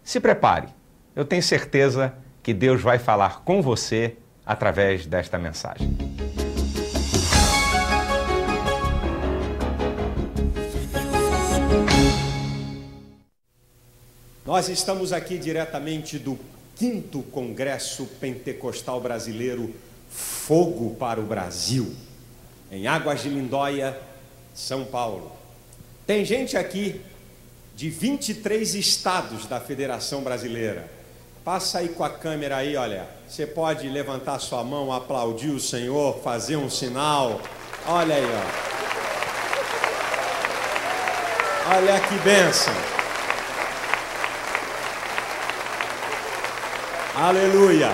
Se prepare, eu tenho certeza que Deus vai falar com você através desta mensagem. Nós estamos aqui diretamente do 5º Congresso Pentecostal Brasileiro Fogo para o Brasil, em Águas de Lindóia, São Paulo. Tem gente aqui de 23 estados da Federação Brasileira. Passa aí com a câmera aí, olha. Você pode levantar sua mão, aplaudir o Senhor, fazer um sinal. Olha aí, ó. Olha que bênção. Aleluia!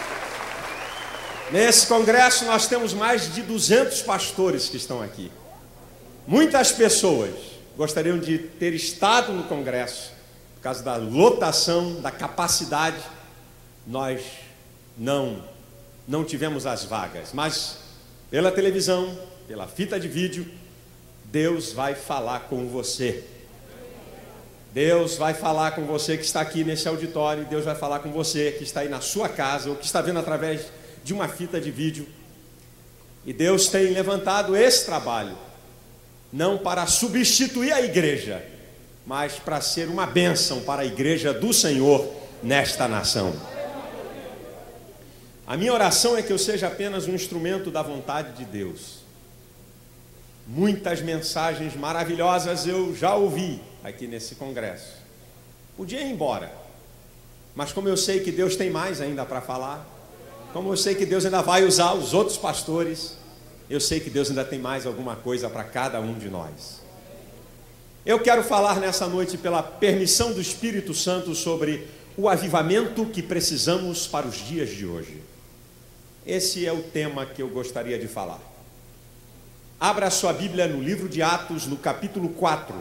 Nesse congresso nós temos mais de 200 pastores que estão aqui. Muitas pessoas gostariam de ter estado no congresso, por causa da lotação, da capacidade. Nós não tivemos as vagas, mas pela televisão, pela fita de vídeo, Deus vai falar com você. Deus vai falar com você que está aqui nesse auditório, Deus vai falar com você que está aí na sua casa, ou que está vendo através de uma fita de vídeo. E Deus tem levantado esse trabalho, não para substituir a igreja, mas para ser uma bênção para a igreja do Senhor nesta nação. A minha oração é que eu seja apenas um instrumento da vontade de Deus. Muitas mensagens maravilhosas eu já ouvi aqui nesse congresso. Podia ir embora, mas como eu sei que Deus tem mais ainda para falar, como eu sei que Deus ainda vai usar os outros pastores, eu sei que Deus ainda tem mais alguma coisa para cada um de nós. Eu quero falar nessa noite, pela permissão do Espírito Santo, sobre o avivamento que precisamos para os dias de hoje. Esse é o tema que eu gostaria de falar. Abra sua Bíblia no livro de Atos, no capítulo 4,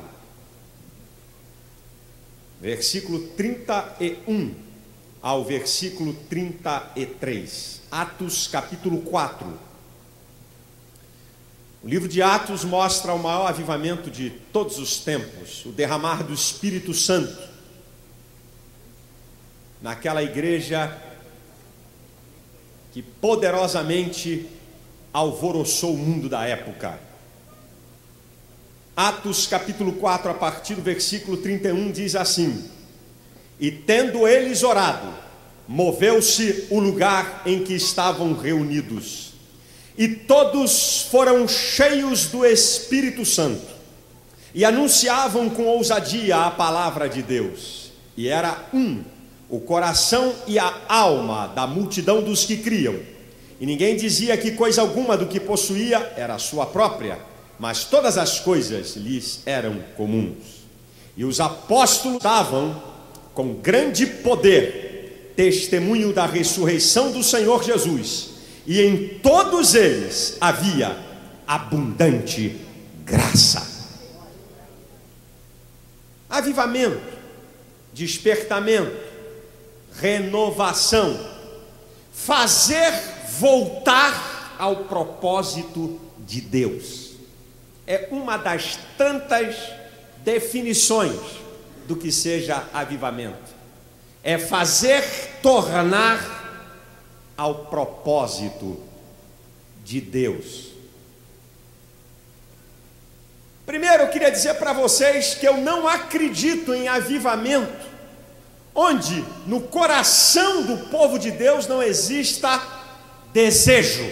versículo 31 ao versículo 33. Atos, capítulo 4. O livro de Atos mostra o maior avivamento de todos os tempos, o derramar do Espírito Santo naquela igreja que poderosamente alvoroçou o mundo da época. Atos capítulo 4, a partir do versículo 31, diz assim: E tendo eles orado, moveu-se o lugar em que estavam reunidos, e todos foram cheios do Espírito Santo, e anunciavam com ousadia a palavra de Deus. E era o coração e a alma da multidão dos que criam, e ninguém dizia que coisa alguma do que possuía era sua própria, mas todas as coisas lhes eram comuns. E os apóstolos davam com grande poder testemunho da ressurreição do Senhor Jesus, e em todos eles havia abundante graça. Avivamento, despertamento, renovação, fazer voltar ao propósito de Deus. É uma das tantas definições do que seja avivamento. É fazer tornar ao propósito de Deus. Primeiro, eu queria dizer para vocês que eu não acredito em avivamento onde no coração do povo de Deus não exista desejo,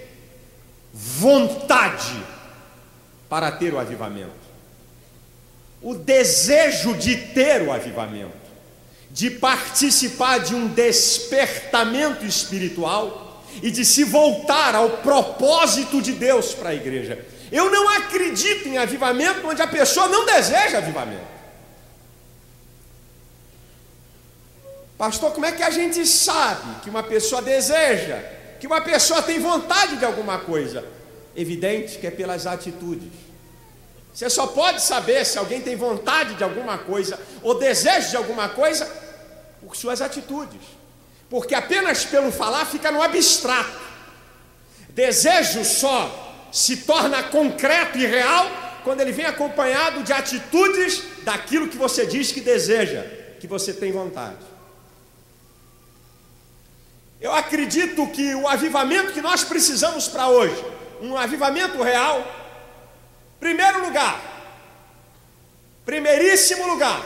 vontade para ter o avivamento. O desejo de ter o avivamento, de participar de um despertamento espiritual e de se voltar ao propósito de Deus para a igreja. Eu não acredito em avivamento onde a pessoa não deseja avivamento. Pastor, como é que a gente sabe que uma pessoa deseja, que uma pessoa tem vontade de alguma coisa? Evidente que é pelas atitudes. Você só pode saber se alguém tem vontade de alguma coisa ou desejo de alguma coisa por suas atitudes, porque apenas pelo falar fica no abstrato. Desejo só se torna concreto e real quando ele vem acompanhado de atitudes daquilo que você diz que deseja, que você tem vontade. Eu acredito que o avivamento que nós precisamos para hoje, um avivamento real, primeiríssimo lugar,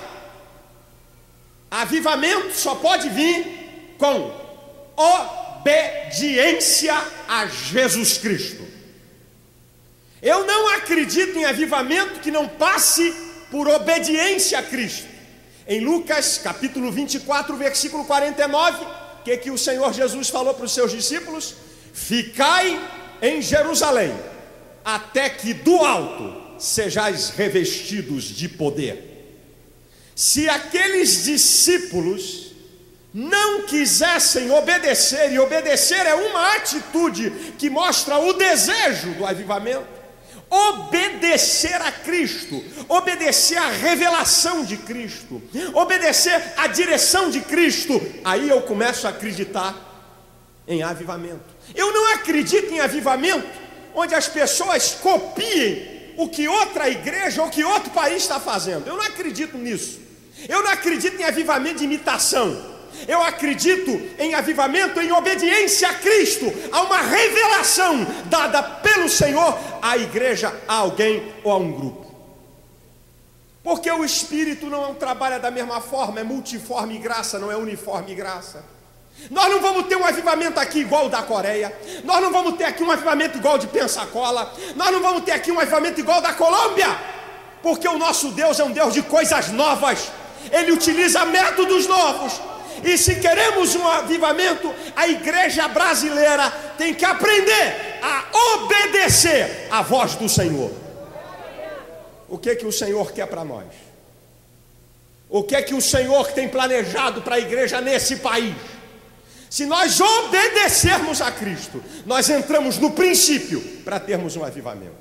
avivamento só pode vir com obediência a Jesus Cristo. Eu não acredito em avivamento que não passe por obediência a Cristo. Em Lucas capítulo 24, versículo 49, que o Senhor Jesus falou para os seus discípulos? Ficai em Jerusalém, até que do alto sejais revestidos de poder. Se aqueles discípulos não quisessem obedecer, e obedecer é uma atitude que mostra o desejo do avivamento, obedecer a Cristo, obedecer à revelação de Cristo, obedecer à direção de Cristo, aí eu começo a acreditar em avivamento. Eu não acredito em avivamento onde as pessoas copiem o que outra igreja ou que outro país está fazendo. Eu não acredito nisso. Eu não acredito em avivamento de imitação. Eu acredito em avivamento, em obediência a Cristo, a uma revelação dada pelo Senhor à igreja, a alguém ou a um grupo. Porque o Espírito não trabalha da mesma forma, é multiforme graça, não é uniforme graça. Nós não vamos ter um avivamento aqui igual o da Coreia, nós não vamos ter aqui um avivamento igual de Pensacola, nós não vamos ter aqui um avivamento igual da Colômbia, porque o nosso Deus é um Deus de coisas novas, Ele utiliza métodos novos. E se queremos um avivamento, a igreja brasileira tem que aprender a obedecer à voz do Senhor. O que o Senhor quer para nós? O que o Senhor tem planejado para a igreja nesse país? Se nós obedecermos a Cristo, nós entramos no princípio para termos um avivamento.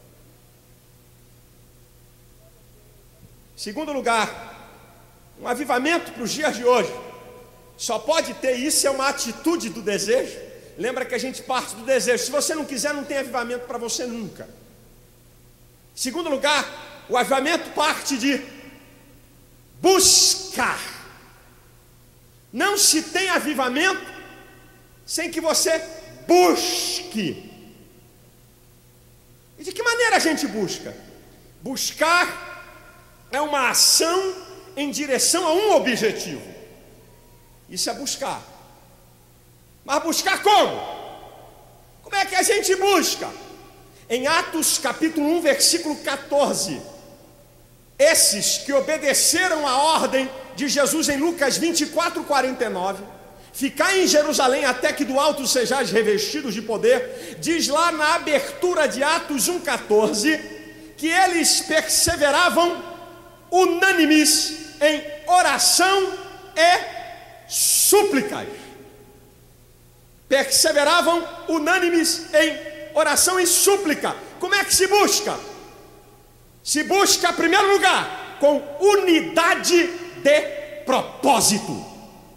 Segundo lugar, um avivamento para os dias de hoje só pode ter, isso é uma atitude do desejo. Lembra que a gente parte do desejo. Se você não quiser, não tem avivamento para você nunca. Segundo lugar, o avivamento parte de buscar. Não se tem avivamento sem que você busque. E de que maneira a gente busca? Buscar é uma ação em direção a um objetivo. Isso é buscar. Mas buscar como? Como é que a gente busca? Em Atos capítulo 1, versículo 14, esses que obedeceram a ordem de Jesus em Lucas 24, 49, ficai em Jerusalém até que do alto sejais revestidos de poder, diz lá na abertura de Atos 1, 14, que eles perseveravam unânimes em oração e súplicas. Perseveravam unânimes em oração e súplica. Como é que se busca? Se busca, em primeiro lugar, com unidade de propósito.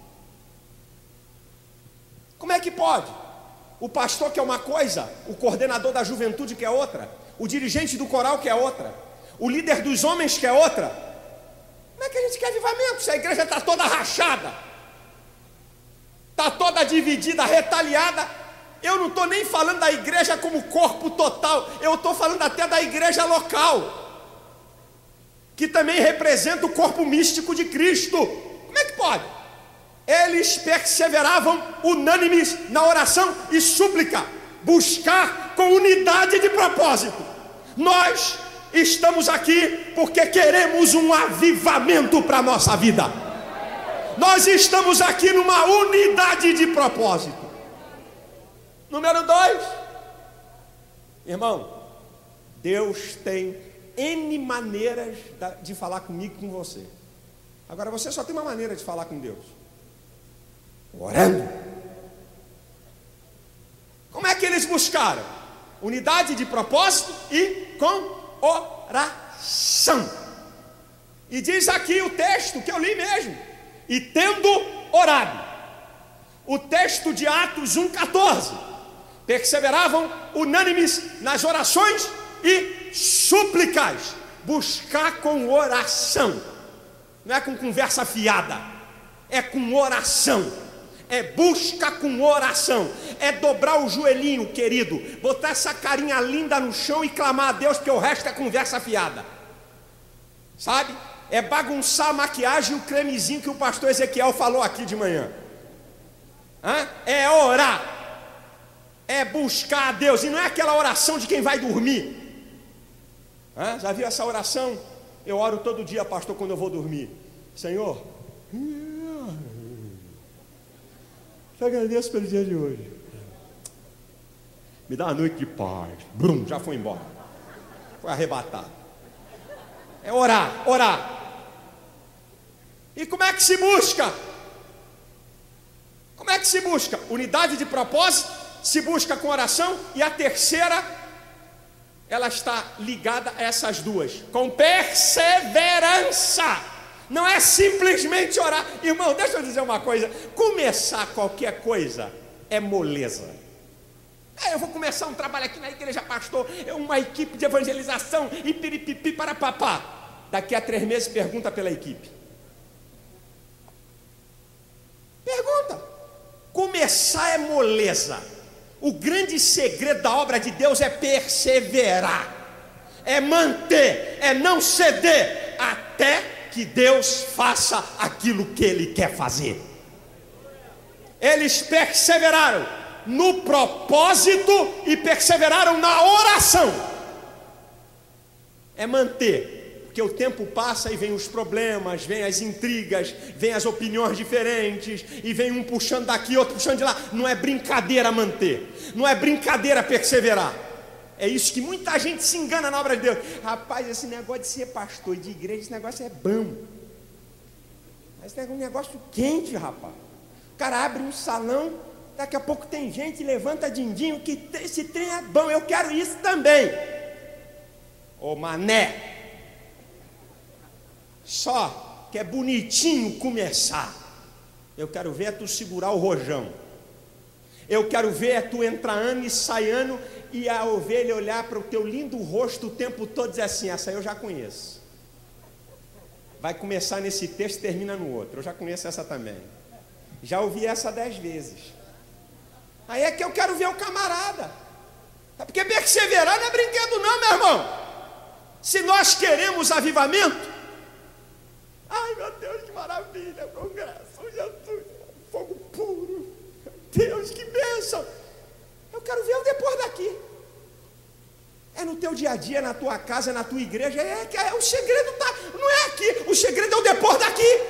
Como é que pode? O pastor quer uma coisa, o coordenador da juventude quer outra, o dirigente do coral quer outra, o líder dos homens quer outra. Como é que a gente quer avivamento se a igreja está toda rachada? Está toda dividida, retalhada? Eu não estou nem falando da igreja como corpo total, eu estou falando até da igreja local, que também representa o corpo místico de Cristo. Como é que pode? Eles perseveravam unânimes na oração e súplica, buscar com unidade de propósito. Nós estamos aqui porque queremos um avivamento para a nossa vida. Nós estamos aqui numa unidade de propósito. Número 2, irmão, Deus tem N maneiras de falar comigo e com você. Agora você só tem uma maneira de falar com Deus: orando. Como é que eles buscaram? Unidade de propósito e com oração. E diz aqui o texto que eu li mesmo: e tendo orado. O texto de Atos 1,14. Perseveravam unânimes nas orações e súplicas. Buscar com oração. não é com conversa fiada, é com oração, é busca com oração, é dobrar o joelhinho, querido, botar essa carinha linda no chão e clamar a Deus, porque o resto é conversa fiada, sabe? É bagunçar a maquiagem e o cremezinho que o pastor Ezequiel falou aqui de manhã. É orar, é buscar a Deus, e não é aquela oração de quem vai dormir. Já viu essa oração? Eu oro todo dia, pastor, quando eu vou dormir. Senhor, te agradeço pelo dia de hoje. Me dá uma noite de paz. Brum, já foi embora. Foi arrebatado. É orar, orar. E como é que se busca? Como é que se busca? Unidade de propósito, se busca com oração. E a terceira, ela está ligada a essas duas, com perseverança. Não é simplesmente orar. Irmão, deixa eu dizer uma coisa. Começar qualquer coisa é moleza. Eu vou começar um trabalho aqui na igreja, pastor, uma equipe de evangelização e piripipi para papá. Daqui a 3 meses pergunta pela equipe. Pergunta. Começar é moleza. O grande segredo da obra de Deus é perseverar, é manter, é não ceder até que Deus faça aquilo que Ele quer fazer. Eles perseveraram no propósito e perseveraram na oração. É manter. Porque o tempo passa e vem os problemas, vem as intrigas, vem as opiniões diferentes, e vem um puxando daqui, outro puxando de lá. Não é brincadeira manter, não é brincadeira perseverar. É isso que muita gente se engana na obra de Deus. Rapaz, esse negócio de ser pastor e de igreja, esse negócio é bom. Mas é um negócio quente, rapaz. O cara abre um salão, daqui a pouco tem gente, levanta dindinho, que esse trem é bom, eu quero isso também. Ô mané, só que é bonitinho começar. Eu quero ver é tu segurar o rojão. Eu quero ver é tu entrar ano e sair ano, e a ovelha olhar para o teu lindo rosto o tempo todo e dizer assim: essa eu já conheço. Vai começar nesse texto e termina no outro. Eu já conheço essa também. Já ouvi essa 10 vezes. Aí é que eu quero ver o camarada. Porque perseverar não é brinquedo não, meu irmão. Se nós queremos avivamento, ai meu Deus, que maravilha, congresso, Jesus, fogo puro, Deus, que bênção. Eu quero ver o depois daqui. É no teu dia a dia, na tua casa, na tua igreja. O segredo tá, não é aqui, o segredo é o depois daqui.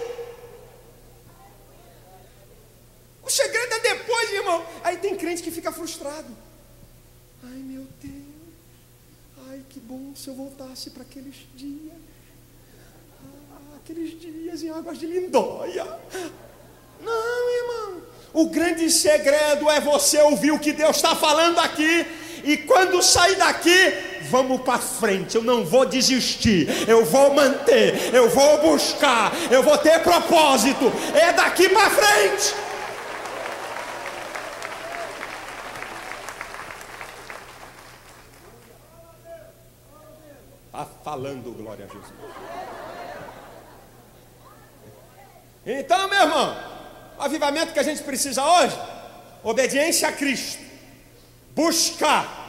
O segredo é depois, irmão. Aí tem crente que fica frustrado. Ai meu Deus, ai que bom se eu voltasse para aqueles dias. Aqueles dias em Águas de Lindóia. Não, irmão. O grande segredo é você ouvir o que Deus está falando aqui. E quando sair daqui, vamos para frente. Eu não vou desistir. Eu vou manter. Eu vou buscar. Eu vou ter propósito. É daqui para frente. Está falando, glória a Jesus. Então, meu irmão, o avivamento que a gente precisa hoje, obediência a Cristo, buscar.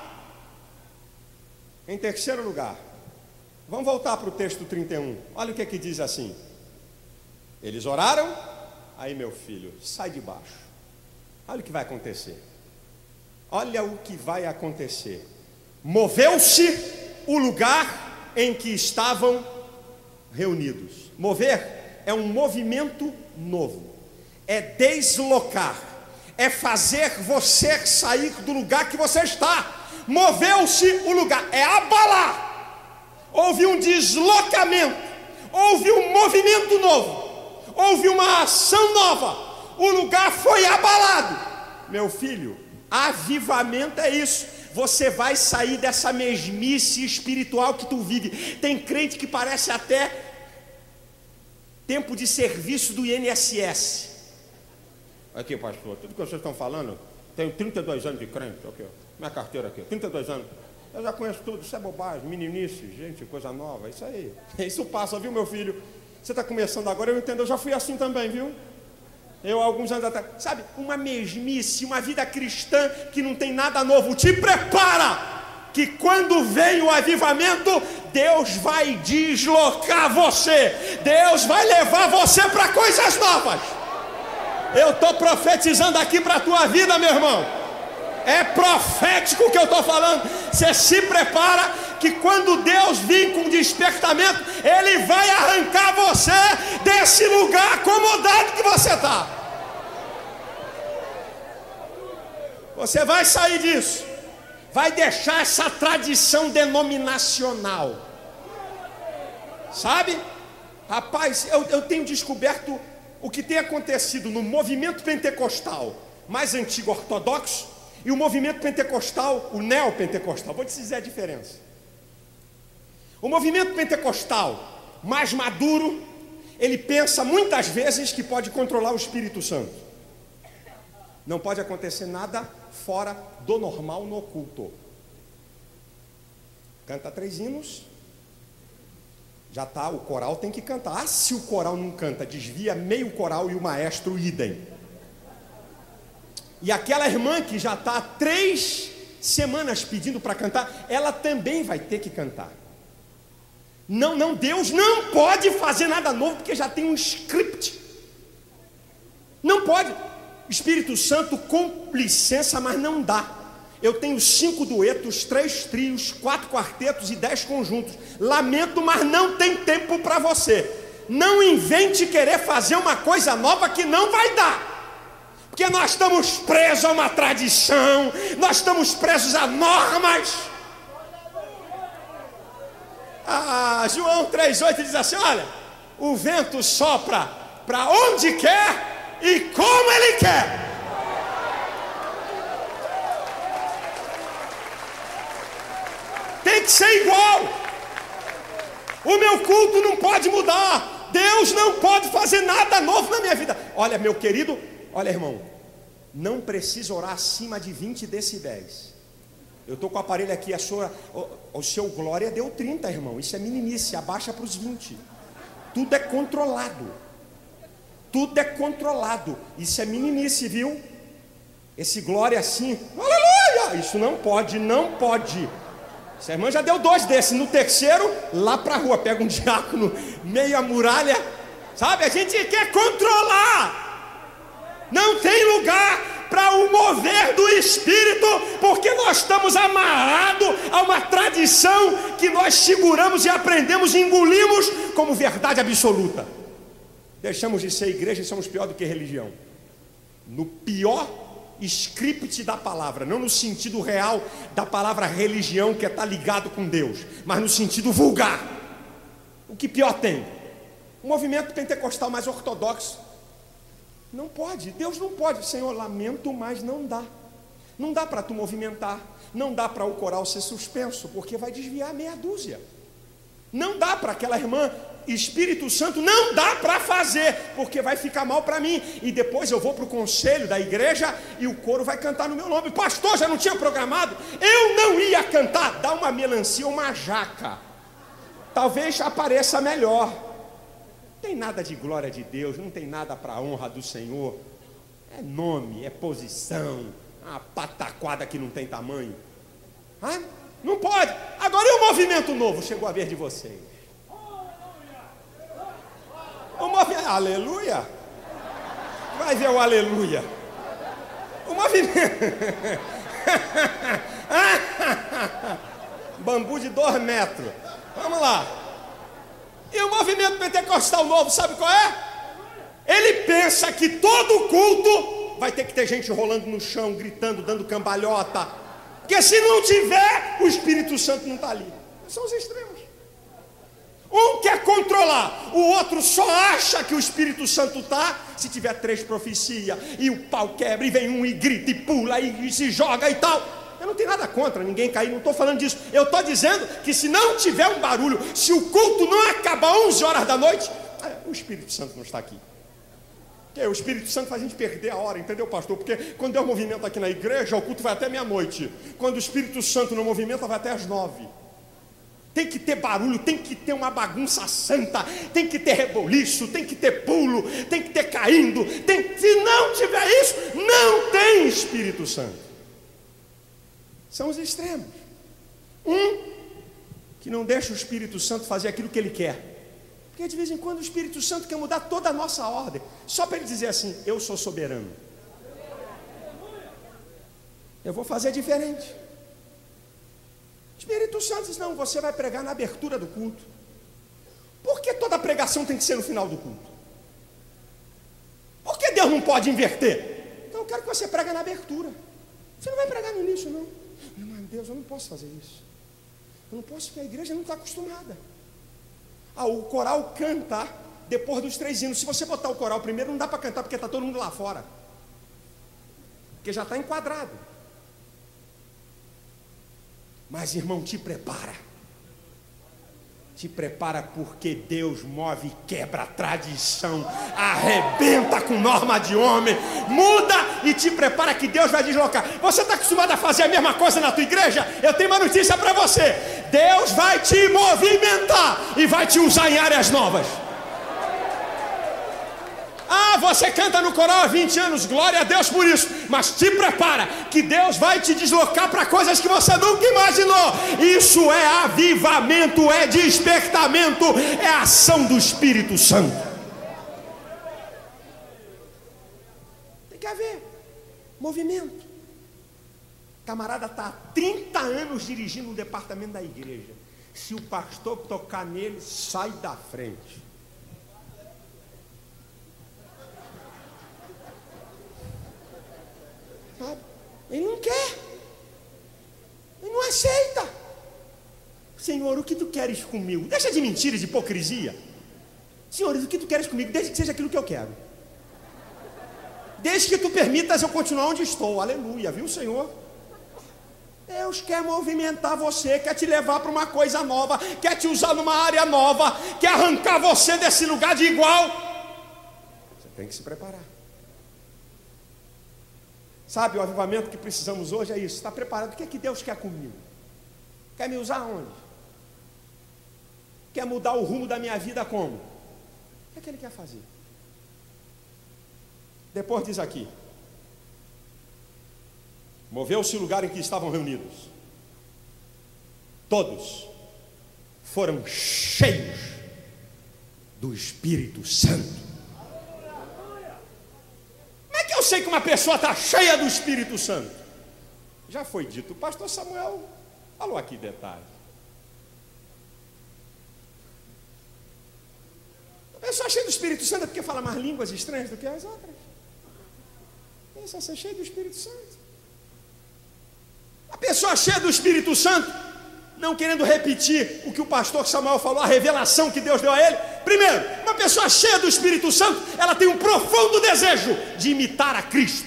Em terceiro lugar, vamos voltar para o texto 31. Olha o que diz assim: eles oraram. Aí, meu filho, sai de baixo. Olha o que vai acontecer. Olha o que vai acontecer. Moveu-se o lugar em que estavam reunidos. Mover é um movimento novo, é deslocar, é fazer você sair do lugar que você está. Moveu-se o lugar, é abalar. Houve um deslocamento, houve um movimento novo, houve uma ação nova. O lugar foi abalado. Meu filho, avivamento é isso. Você vai sair dessa mesmice espiritual que tu vive. Tem crente que parece até tempo de serviço do INSS. Aqui, pastor, tudo que vocês estão falando, tenho 32 anos de crente, aqui, minha carteira aqui, 32 anos. Eu já conheço tudo, isso é bobagem, meninice, gente, coisa nova, isso aí. Isso passa, viu, meu filho? Você está começando agora, eu entendo, eu já fui assim também, viu? Eu, alguns anos atrás, sabe, uma mesmice, uma vida cristã que não tem nada novo. Te prepara, que quando vem o avivamento, Deus vai deslocar você, Deus vai levar você para coisas novas. Eu estou profetizando aqui para a tua vida, meu irmão. É profético o que eu estou falando. Você se prepara, que quando Deus vir com despertamento, Ele vai arrancar você desse lugar acomodado que você está. Você vai sair disso, vai deixar essa tradição denominacional. Sabe? Rapaz, eu tenho descoberto o que tem acontecido no movimento pentecostal mais antigo ortodoxo e o movimento pentecostal, o neopentecostal. Vou te dizer a diferença. O movimento pentecostal mais maduro, ele pensa muitas vezes que pode controlar o Espírito Santo. Não pode acontecer nada fora do normal no culto. Canta 3 hinos, já está, o coral tem que cantar. Ah, se o coral não canta, desvia meio coral e o maestro idem. E aquela irmã que já está há 3 semanas pedindo para cantar, ela também vai ter que cantar. Não, Deus não pode fazer nada novo, porque já tem um script. Não pode. Espírito Santo, com licença, mas não dá. Eu tenho 5 duetos, 3 trios, 4 quartetos e 10 conjuntos. Lamento, mas não tem tempo para você. Não invente querer fazer uma coisa nova que não vai dar. Porque nós estamos presos a uma tradição, nós estamos presos a normas. João 3,8 diz assim: olha, o vento sopra para onde quer e como ele quer. Tem que ser igual. O meu culto não pode mudar. Deus não pode fazer nada novo na minha vida. Olha, meu querido, olha, irmão, não precisa orar acima de 20 decibéis. Eu estou com o aparelho aqui, o seu glória deu 30, irmão. Isso é meninice, abaixa para os 20. Tudo é controlado. Tudo é controlado. Isso é meninice, viu? Esse glória assim, aleluia! Isso não pode, não pode. Essa irmã já deu 2 desses. No terceiro, lá para a rua, pega um diácono, meia muralha. Sabe, a gente quer controlar. Não tem lugar para o mover do Espírito, porque nós estamos amarrados a uma tradição que nós seguramos e aprendemos e engolimos como verdade absoluta. Deixamos de ser igreja e somos pior do que religião. No pior script da palavra, não no sentido real da palavra religião, que é estar ligado com Deus, mas no sentido vulgar. O que pior tem? O movimento pentecostal mais ortodoxo. Não pode, Deus não pode. Senhor, lamento, mas não dá. Não dá para tu movimentar. Não dá para o coral ser suspenso, porque vai desviar meia dúzia. Não dá para aquela irmã, Espírito Santo, não dá para fazer, porque vai ficar mal para mim. E depois eu vou para o conselho da igreja e o coro vai cantar no meu nome. Pastor, já não tinha programado? Eu não ia cantar. Dá uma melancia, uma jaca. Talvez apareça melhor. Não tem nada de glória de Deus, não tem nada para a honra do Senhor. É nome, é posição, uma pataquada que não tem tamanho. Não pode. Agora e o movimento novo? Chegou a vez de vocês. O movimento, aleluia. Vai ver o aleluia. O movimento. Bambu de 2 metros. Vamos lá. E o movimento pentecostal novo, sabe qual é? Ele pensa que todo culto vai ter que ter gente rolando no chão, gritando, dando cambalhota. Porque se não tiver, o Espírito Santo não está ali. São os extremos. Um quer controlar, o outro só acha que o Espírito Santo está se tiver 3 profecias, e o pau quebra, e vem um e grita, e pula, e se joga e tal. Eu não tenho nada contra ninguém cair, não estou falando disso. Eu estou dizendo que se não tiver um barulho, se o culto não acabar 11 horas da noite, o Espírito Santo não está aqui. Porque o Espírito Santo faz a gente perder a hora, entendeu, pastor? Porque quando é um movimento aqui na igreja, o culto vai até meia-noite. Quando o Espírito Santo não movimenta, vai até às 9. tem que ter barulho, tem que ter uma bagunça santa, tem que ter reboliço, tem que ter pulo, tem que ter caindo, se não tiver isso, não tem Espírito Santo. São os extremos. Que não deixa o Espírito Santo fazer aquilo que ele quer, porque de vez em quando o Espírito Santo quer mudar toda a nossa ordem, só para ele dizer assim: eu sou soberano, eu vou fazer diferente. Espírito Santo diz: não, você vai pregar na abertura do culto. Por que toda pregação tem que ser no final do culto? Por que Deus não pode inverter? Então eu quero que você pregue na abertura. Você não vai pregar no início, não. Não, mas Deus, eu não posso fazer isso. Eu não posso, porque a igreja não está acostumada. O coral canta depois dos 3 hinos. Se você botar o coral primeiro, não dá para cantar, porque está todo mundo lá fora, porque já está enquadrado. Mas, irmão, te prepara, porque Deus move e quebra a tradição, arrebenta com norma de homem, muda e te prepara que Deus vai deslocar. Você está acostumado a fazer a mesma coisa na tua igreja? Eu tenho uma notícia para você: Deus vai te movimentar e vai te usar em áreas novas. Você canta no coral há 20 anos, glória a Deus por isso, mas te prepara que Deus vai te deslocar para coisas que você nunca imaginou. Isso é avivamento, é despertamento, é ação do Espírito Santo. Tem que haver movimento. O camarada está há 30 anos dirigindo um departamento da igreja. Se o pastor tocar nele, sai da frente. Ele não quer, ele não aceita. Senhor, o que tu queres comigo? Deixa de mentira, de hipocrisia. Senhor, o que tu queres comigo? Desde que seja aquilo que eu quero, desde que tu permitas eu continuar onde estou. Aleluia, viu, Senhor? Deus quer movimentar você, quer te levar para uma coisa nova, quer te usar numa área nova, quer arrancar você desse lugar de igual. Você tem que se preparar. Sabe, o avivamento que precisamos hoje é isso. Está preparado? O que é que Deus quer comigo? Quer me usar onde? Quer mudar o rumo da minha vida como? O que é que Ele quer fazer? Depois diz aqui: moveu-se o lugar em que estavam reunidos. Todos foram cheios do Espírito Santo. Eu sei que uma pessoa está cheia do Espírito Santo. Já foi dito, o pastor Samuel falou aqui detalhes. A pessoa cheia do Espírito Santo é porque fala mais línguas estranhas do que as outras. Isso é ser cheio do Espírito Santo. A pessoa cheia do Espírito Santo, não querendo repetir o que o pastor Samuel falou, a revelação que Deus deu a ele. Primeiro, uma pessoa cheia do Espírito Santo, ela tem um profundo desejo de imitar a Cristo.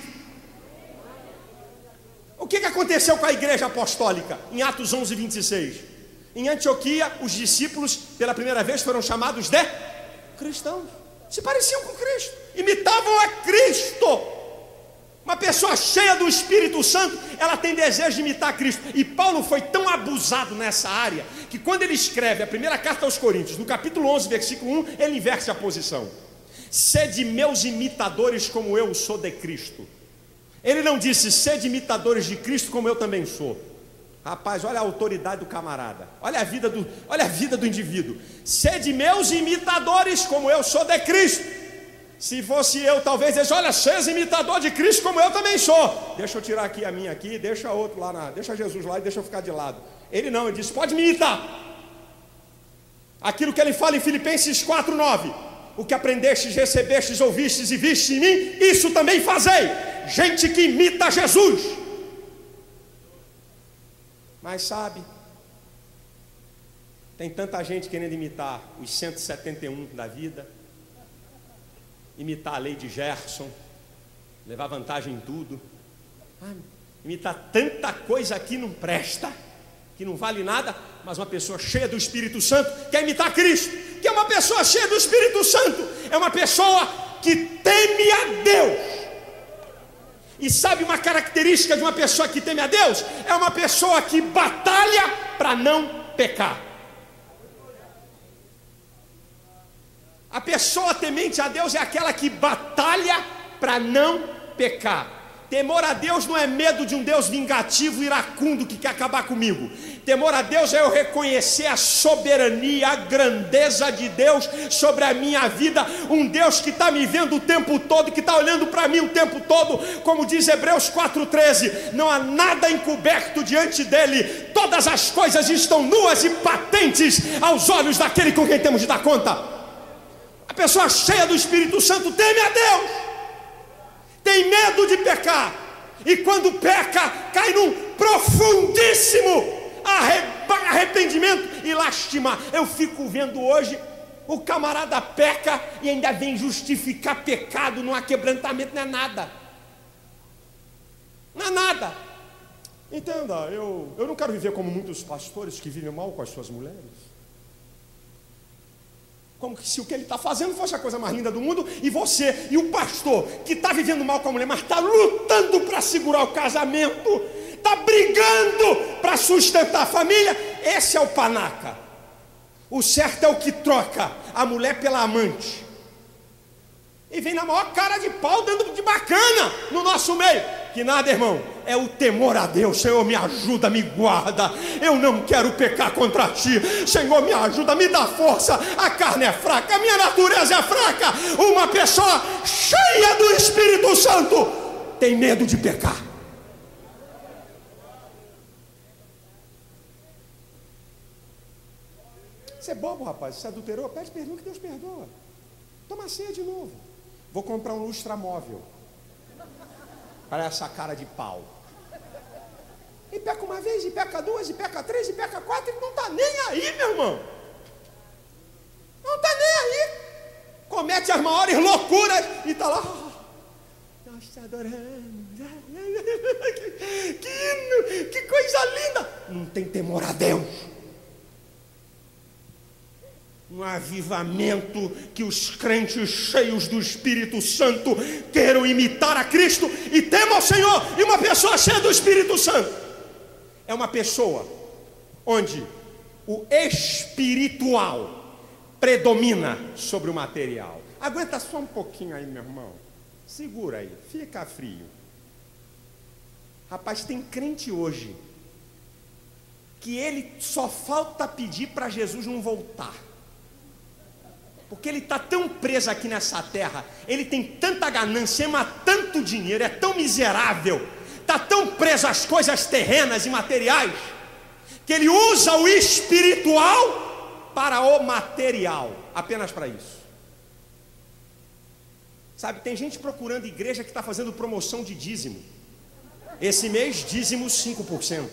O que aconteceu com a igreja apostólica em Atos 11, 26? Em Antioquia, os discípulos pela primeira vez foram chamados de cristãos. Se pareciam com Cristo, imitavam a Cristo. Uma pessoa cheia do Espírito Santo, ela tem desejo de imitar Cristo. E Paulo foi tão abusado nessa área, que quando ele escreve a primeira carta aos Coríntios, no capítulo 11, versículo 1, ele inverte a posição. Sede meus imitadores como eu sou de Cristo. Ele não disse, sede imitadores de Cristo como eu também sou. Rapaz, olha a autoridade do camarada, olha a vida do indivíduo. Sede meus imitadores como eu sou de Cristo. Se fosse eu, talvez diz, olha, seja imitador de Cristo como eu também sou. Deixa eu tirar aqui a minha aqui, deixa outro lá, deixa Jesus lá e deixa eu ficar de lado. Ele não, ele disse, pode me imitar. Aquilo que ele fala em Filipenses 4:9. O que aprendestes, recebestes, ouvistes e vistes em mim, isso também fazei. Gente que imita Jesus. Mas sabe, tem tanta gente querendo imitar os 171 da vida, imitar a lei de Gerson, levar vantagem em tudo, imitar tanta coisa que não presta, que não vale nada. Mas uma pessoa cheia do Espírito Santo quer imitar Cristo. Que é uma pessoa cheia do Espírito Santo? É uma pessoa que teme a Deus. E sabe uma característica de uma pessoa que teme a Deus? É uma pessoa que batalha para não pecar. A pessoa temente a Deus é aquela que batalha para não pecar. Temor a Deus não é medo de um Deus vingativo, iracundo, que quer acabar comigo. Temor a Deus é eu reconhecer a soberania, a grandeza de Deus sobre a minha vida. Um Deus que está me vendo o tempo todo, que está olhando para mim o tempo todo. Como diz Hebreus 4,13, não há nada encoberto diante dele. Todas as coisas estão nuas e patentes aos olhos daquele com quem temos de dar conta. A pessoa cheia do Espírito Santo teme a Deus, tem medo de pecar, e quando peca, cai num profundíssimo arrependimento e lastimar. Eu fico vendo hoje, o camarada peca e ainda vem justificar pecado, não há quebrantamento, não é nada. Não é nada. Entenda, eu não quero viver como muitos pastores que vivem mal com as suas mulheres. Como se o que ele está fazendo fosse a coisa mais linda do mundo, e você, e o pastor, que está vivendo mal com a mulher, mas está lutando para segurar o casamento, está brigando para sustentar a família, esse é o panaca. O certo é o que troca a mulher pela amante. E vem na maior cara de pau, dando de bacana no nosso meio. Que nada, irmão, é o temor a Deus. Senhor, me ajuda, me guarda. Eu não quero pecar contra ti. Senhor, me ajuda, me dá força. A carne é fraca, a minha natureza é fraca. Uma pessoa cheia do Espírito Santo tem medo de pecar. Você é bobo, rapaz. Você adulterou? Pede perdão que Deus perdoa. Toma ceia de novo. Vou comprar um lustramóvel para essa cara de pau. E peca uma vez, e peca duas, e peca três, e peca quatro, e não está nem aí, meu irmão. Não está nem aí. Comete as maiores loucuras e está lá. Nós te adoramos. Que coisa linda. Não tem temor a Deus. Um avivamento que os crentes cheios do Espírito Santo queiram imitar a Cristo e temam ao Senhor. E uma pessoa cheia do Espírito Santo é uma pessoa onde o espiritual predomina sobre o material. Aguenta só um pouquinho aí, meu irmão. Segura aí, fica frio. Rapaz, tem crente hoje que ele só falta pedir para Jesus não voltar. Porque ele está tão preso aqui nessa terra, ele tem tanta ganância, ama tanto dinheiro, é tão miserável, está tão preso às coisas terrenas e materiais, que ele usa o espiritual para o material, apenas para isso. Sabe, tem gente procurando igreja que está fazendo promoção de dízimo. Esse mês, dízimo 5%.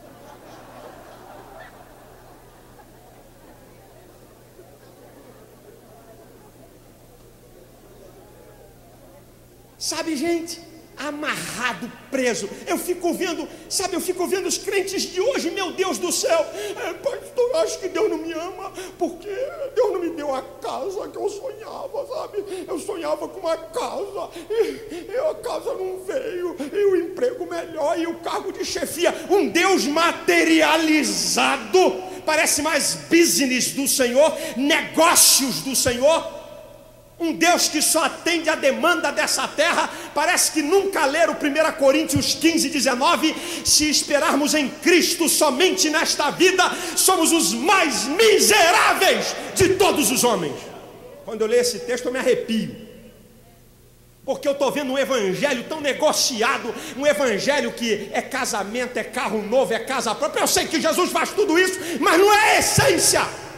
Sabe, gente, amarrado, preso. Eu fico vendo os crentes de hoje, meu Deus do céu. Pastor, eu acho que Deus não me ama, porque Deus não me deu a casa que eu sonhava, sabe? Eu sonhava com uma casa, e a casa não veio, e o emprego melhor, e o cargo de chefia. Um Deus materializado, parece mais business do Senhor, negócios do Senhor. Um Deus que só atende a demanda dessa terra. Parece que nunca leram 1 Coríntios 15, 19. Se esperarmos em Cristo somente nesta vida, somos os mais miseráveis de todos os homens. Quando eu leio esse texto eu me arrepio, porque eu estou vendo um evangelho tão negociado. Um evangelho que é casamento, é carro novo, é casa própria. Eu sei que Jesus faz tudo isso, mas não é a essência.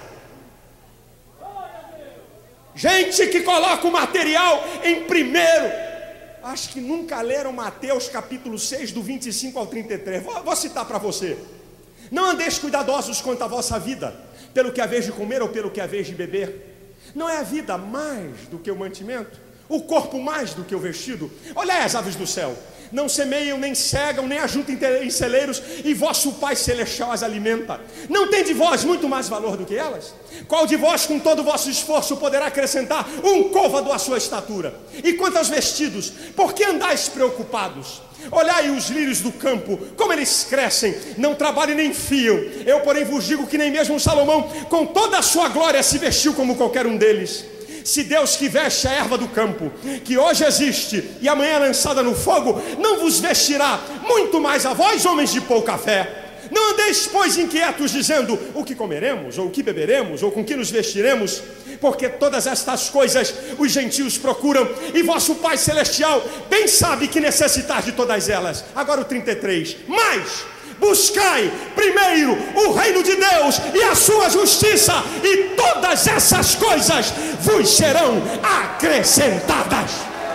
Gente que coloca o material em primeiro. Acho que nunca leram Mateus capítulo 6, do 25 ao 33. Vou citar para você. Não andeis cuidadosos quanto à vossa vida, pelo que haveis de comer ou pelo que haveis de beber. Não é a vida mais do que o mantimento? O corpo mais do que o vestido? Olhai as aves do céu, não semeiam, nem cegam, nem ajuntam em celeiros, e vosso Pai Celestial as alimenta. Não tem de vós muito mais valor do que elas? Qual de vós, com todo o vosso esforço, poderá acrescentar um côvado à sua estatura? E quanto aos vestidos, por que andais preocupados? Olhai os lírios do campo, como eles crescem, não trabalham nem fiam. Eu, porém, vos digo que nem mesmo Salomão, com toda a sua glória, se vestiu como qualquer um deles. Se Deus que veste a erva do campo, que hoje existe e amanhã é lançada no fogo, não vos vestirá muito mais a vós, homens de pouca fé. Não andeis, pois, inquietos, dizendo: o que comeremos, ou o que beberemos, ou com que nos vestiremos? Porque todas estas coisas os gentios procuram, e vosso Pai Celestial bem sabe que necessitais de todas elas. Agora o 33. Mas buscai primeiro o reino de Deus e a sua justiça, e todas essas coisas vos serão acrescentadas.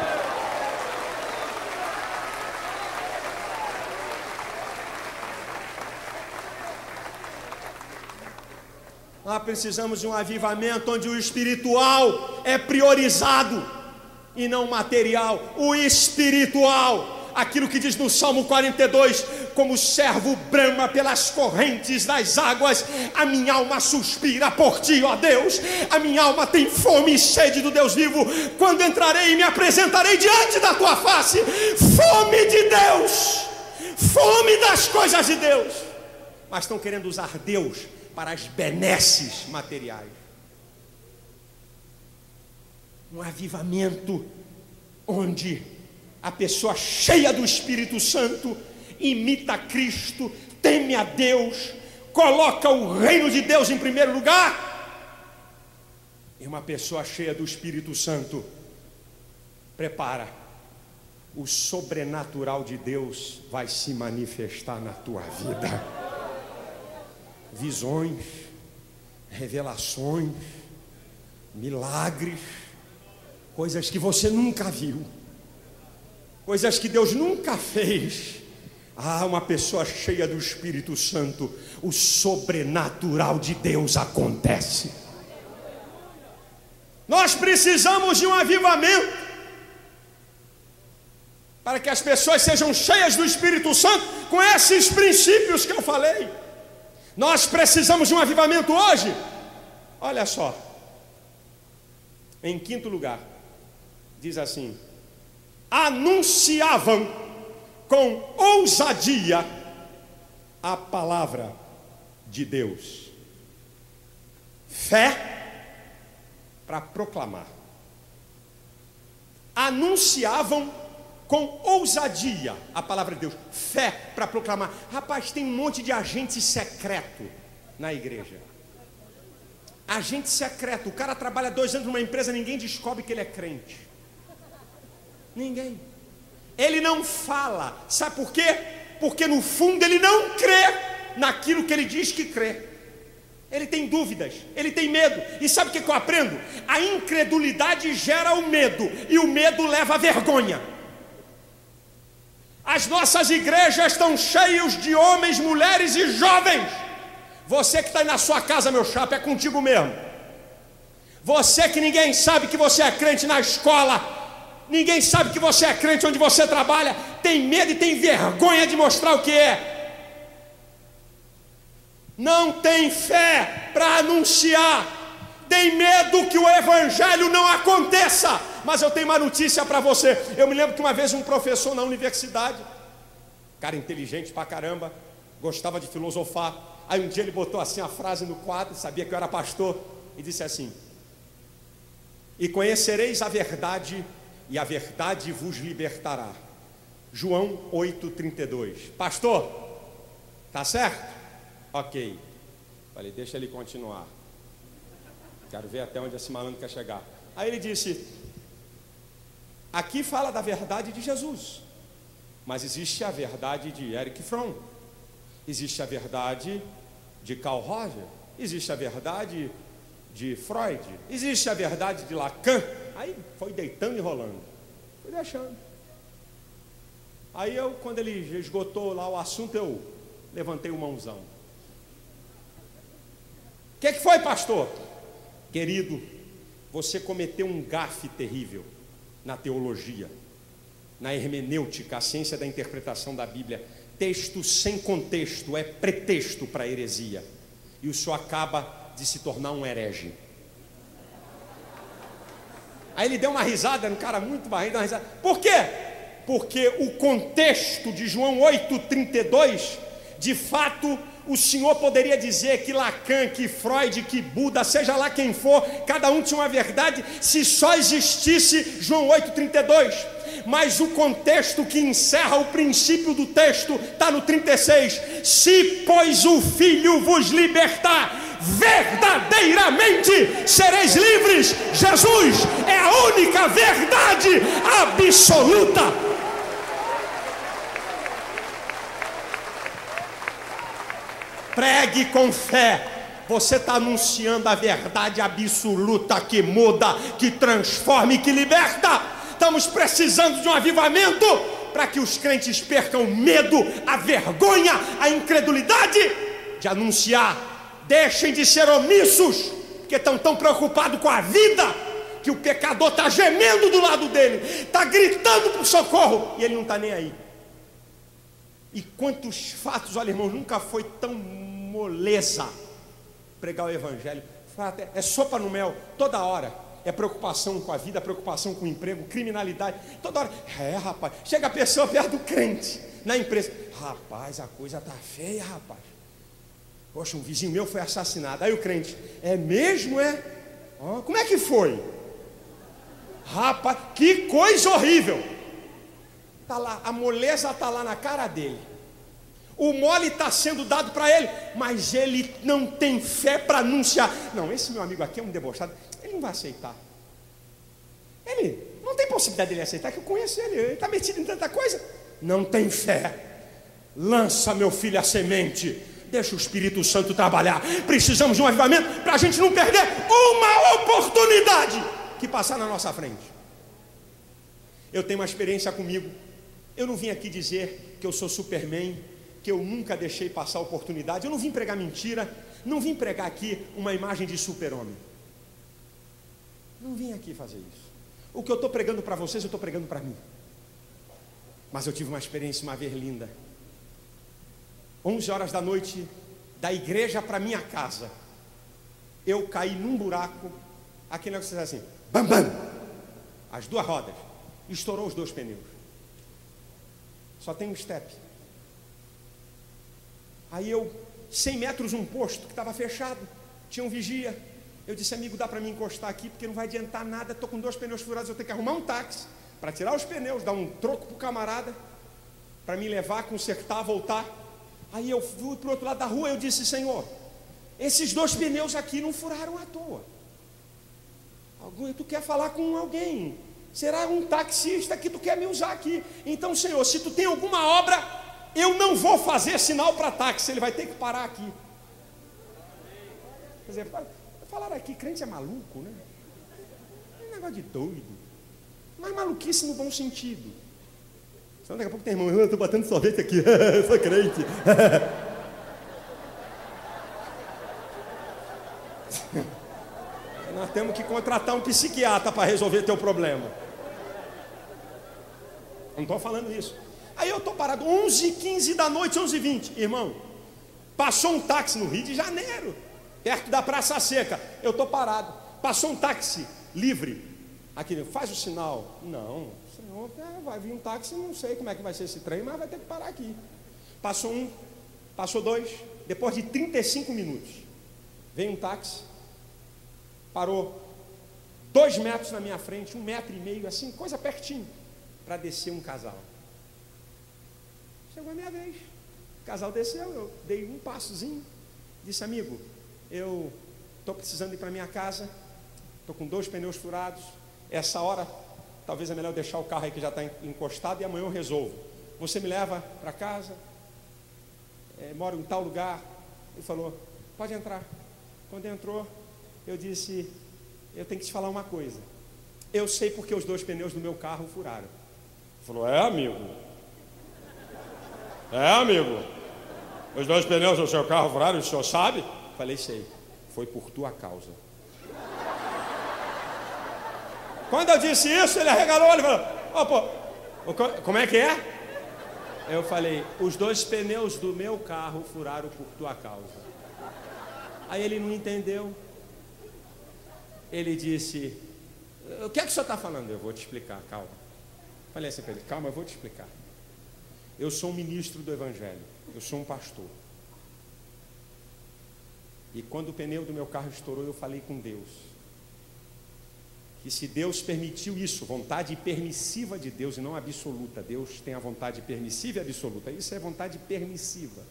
Nós precisamos de um avivamento onde o espiritual é priorizado e não o material. O espiritual, aquilo que diz no Salmo 42: como o servo brama pelas correntes das águas, a minha alma suspira por ti, ó Deus. A minha alma tem fome e sede do Deus vivo. Quando entrarei e me apresentarei diante da tua face. Fome de Deus, fome das coisas de Deus. Mas estão querendo usar Deus para as benesses materiais. Um avivamento onde a pessoa cheia do Espírito Santo imita Cristo, teme a Deus, coloca o reino de Deus em primeiro lugar. E uma pessoa cheia do Espírito Santo prepara: o sobrenatural de Deus vai se manifestar na tua vida. Visões, revelações, milagres, coisas que você nunca viu, coisas que Deus nunca fez. Uma pessoa cheia do Espírito Santo, o sobrenatural de Deus acontece. Nós precisamos de um avivamento para que as pessoas sejam cheias do Espírito Santo com esses princípios que eu falei. Nós precisamos de um avivamento hoje. Olha só, em quinto lugar, diz assim: anunciavam com ousadia a palavra de Deus. Fé para proclamar. Anunciavam com ousadia a palavra de Deus. Fé para proclamar. Rapaz, tem um monte de agente secreto na igreja. Agente secreto. O cara trabalha 2 anos numa empresa, ninguém descobre que ele é crente. Ninguém. Ele não fala. Sabe por quê? Porque no fundo ele não crê naquilo que ele diz que crê. Ele tem dúvidas, ele tem medo. E sabe o que eu aprendo? A incredulidade gera o medo, e o medo leva à vergonha. As nossas igrejas estão cheias de homens, mulheres e jovens. Você que está aí na sua casa, meu chapa, é contigo mesmo. Você que ninguém sabe que você é crente na escola, ninguém sabe que você é crente onde você trabalha, tem medo e tem vergonha de mostrar o que é. Não tem fé para anunciar, tem medo que o evangelho não aconteça. Mas eu tenho uma notícia para você. Eu me lembro que uma vez um professor na universidade, cara inteligente pra caramba, gostava de filosofar. Aí um dia ele botou assim a frase no quadro, sabia que eu era pastor, e disse assim: e conhecereis a verdade, e a verdade vos libertará. João 8,32. Pastor, tá certo? Ok. Falei, deixa ele continuar, quero ver até onde esse malandro quer chegar. Aí ele disse: aqui fala da verdade de Jesus, mas existe a verdade de Erich Fromm, existe a verdade de Carl Roger, existe a verdade de Freud, existe a verdade de Lacan. Aí foi deitando e rolando, foi deixando. Aí eu, quando ele esgotou lá o assunto, eu levantei o mãozão. O que foi, pastor? Querido, você cometeu um gafe terrível na teologia, na hermenêutica, a ciência da interpretação da Bíblia. Texto sem contexto é pretexto para heresia, e o senhor acaba de se tornar um herege. Aí ele deu uma risada, um cara muito barrido, uma risada. Por quê? Porque o contexto de João 8,32, de fato, O senhor poderia dizer que Lacan, que Freud, que Buda, seja lá quem for, cada um tinha uma verdade, se só existisse João 8,32. Mas o contexto que encerra o princípio do texto está no 36. Se, pois, o Filho vos libertar, verdadeiramente sereis livres. Jesus é a única verdade absoluta. Pregue com fé. Você está anunciando a verdade absoluta que muda, que transforma e que liberta. Estamos precisando de um avivamento para que os crentes percam o medo, a vergonha, a incredulidade de anunciar. Deixem de ser omissos, porque estão tão preocupados com a vida, que o pecador está gemendo do lado dele, está gritando por socorro, e ele não está nem aí. E quantos fatos, olha irmão, nunca foi tão moleza pregar o evangelho. É sopa no mel, toda hora. É preocupação com a vida, preocupação com o emprego, criminalidade, toda hora. Rapaz, chega a pessoa perto do crente na empresa. Rapaz, a coisa está feia, rapaz. Poxa, um vizinho meu foi assassinado. Aí o crente, é mesmo, é? Como é que foi? Rapaz, que coisa horrível. Tá lá, a moleza está lá na cara dele. O mole está sendo dado para ele, mas ele não tem fé para anunciar. Não, esse meu amigo aqui é um debochado. Ele não vai aceitar. Ele não tem possibilidade de ele aceitar, que eu conheço ele. Ele está metido em tanta coisa. Não tem fé. Lança, meu filho, a semente. Deixa o Espírito Santo trabalhar. Precisamos de um avivamento para a gente não perder uma oportunidade que passar na nossa frente. Eu tenho uma experiência comigo. Eu não vim aqui dizer que eu sou Superman, que eu nunca deixei passar a oportunidade. Eu não vim pregar mentira. Não vim pregar aqui uma imagem de super-homem. Não vim aqui fazer isso. O que eu estou pregando para vocês, eu estou pregando para mim. Mas eu tive uma experiência uma vez linda. 11 horas da noite, da igreja para minha casa, eu caí num buraco. Aquele negócio assim, bam, bam. As duas rodas. Estourou os dois pneus. Só tem um step. Aí eu, 100 metros um posto que estava fechado, tinha um vigia. Eu disse, amigo, dá para mim encostar aqui, porque não vai adiantar nada, estou com 2 pneus furados, eu tenho que arrumar um táxi para tirar os pneus, dar um troco para o camarada, para me levar, consertar, voltar. Aí eu fui para o outro lado da rua, eu disse, Senhor, esses 2 pneus aqui não furaram à toa. Tu quer falar com alguém, será um taxista que tu quer me usar aqui. Então, Senhor, se tu tem alguma obra, eu não vou fazer sinal para táxi, ele vai ter que parar aqui. Quer dizer, falaram aqui, crente é maluco, né? É um negócio de doido. Mas maluquice no bom sentido. Senão daqui a pouco tem irmão, eu estou batendo sorvete aqui, eu sou crente. Nós temos que contratar um psiquiatra para resolver teu problema. Não estou falando isso. Aí eu estou parado, 11h15 da noite, 11h20. Irmão, passou um táxi no Rio de Janeiro, perto da Praça Seca. Eu estou parado. Passou um táxi livre. Aqui, faz o sinal. Não, senhor, vai vir um táxi, não sei como é que vai ser esse trem, mas vai ter que parar aqui. Passou um, passou 2. Depois de 35 minutos, veio um táxi, parou 2 metros na minha frente, 1,5 metro, assim, coisa pertinho, para descer um casal. Chegou a minha vez. O casal desceu, eu dei um passozinho. Disse, amigo, eu estou precisando ir para minha casa. Estou com 2 pneus furados. Essa hora, talvez é melhor deixar o carro aí que já está encostado e amanhã eu resolvo. Você me leva para casa? Moro em tal lugar. Ele falou, pode entrar. Quando entrou, eu disse, eu tenho que te falar uma coisa. Eu sei porque os 2 pneus do meu carro furaram. Ele falou, amigo? Amigo? Os 2 pneus do seu carro furaram, o senhor sabe? Falei, sei. Foi por tua causa. Quando eu disse isso, ele arregalou o olho e falou, como é que é? Eu falei, os 2 pneus do meu carro furaram por tua causa. Aí ele não entendeu. Ele disse, o que é que o senhor está falando? Eu vou te explicar, calma. Falei assim para ele, calma, eu vou te explicar. Eu sou um ministro do Evangelho, eu sou um pastor. E quando o pneu do meu carro estourou, eu falei com Deus. Que se Deus permitiu isso, vontade permissiva de Deus e não absoluta. Deus tem a vontade permissiva e absoluta. Isso é vontade permissiva.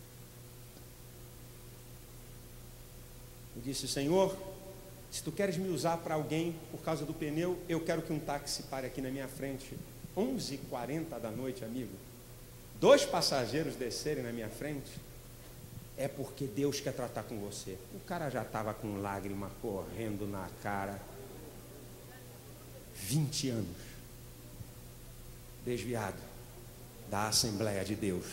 Eu disse, Senhor, se tu queres me usar para alguém por causa do pneu, eu quero que um táxi pare aqui na minha frente. 11h40 da noite, amigo. 2 passageiros descerem na minha frente. É porque Deus quer tratar com você. O cara já estava com lágrima correndo na cara. 20 anos. Desviado da Assembleia de Deus.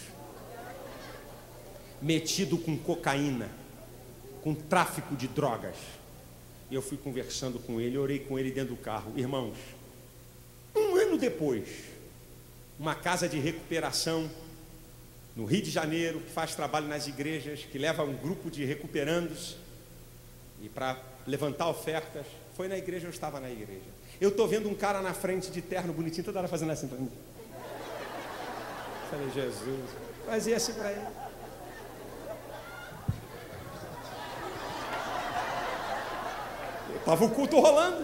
Metido com cocaína. Com tráfico de drogas. E eu fui conversando com ele, orei com ele dentro do carro. Irmãos, 1 ano depois, uma casa de recuperação no Rio de Janeiro, que faz trabalho nas igrejas, que leva um grupo de recuperandos e para levantar ofertas, foi na igreja, eu estava na igreja. Eu estou vendo um cara na frente de terno bonitinho, toda hora fazendo assim para mim. Falei, Jesus, fazia assim para ele. Estava o culto rolando.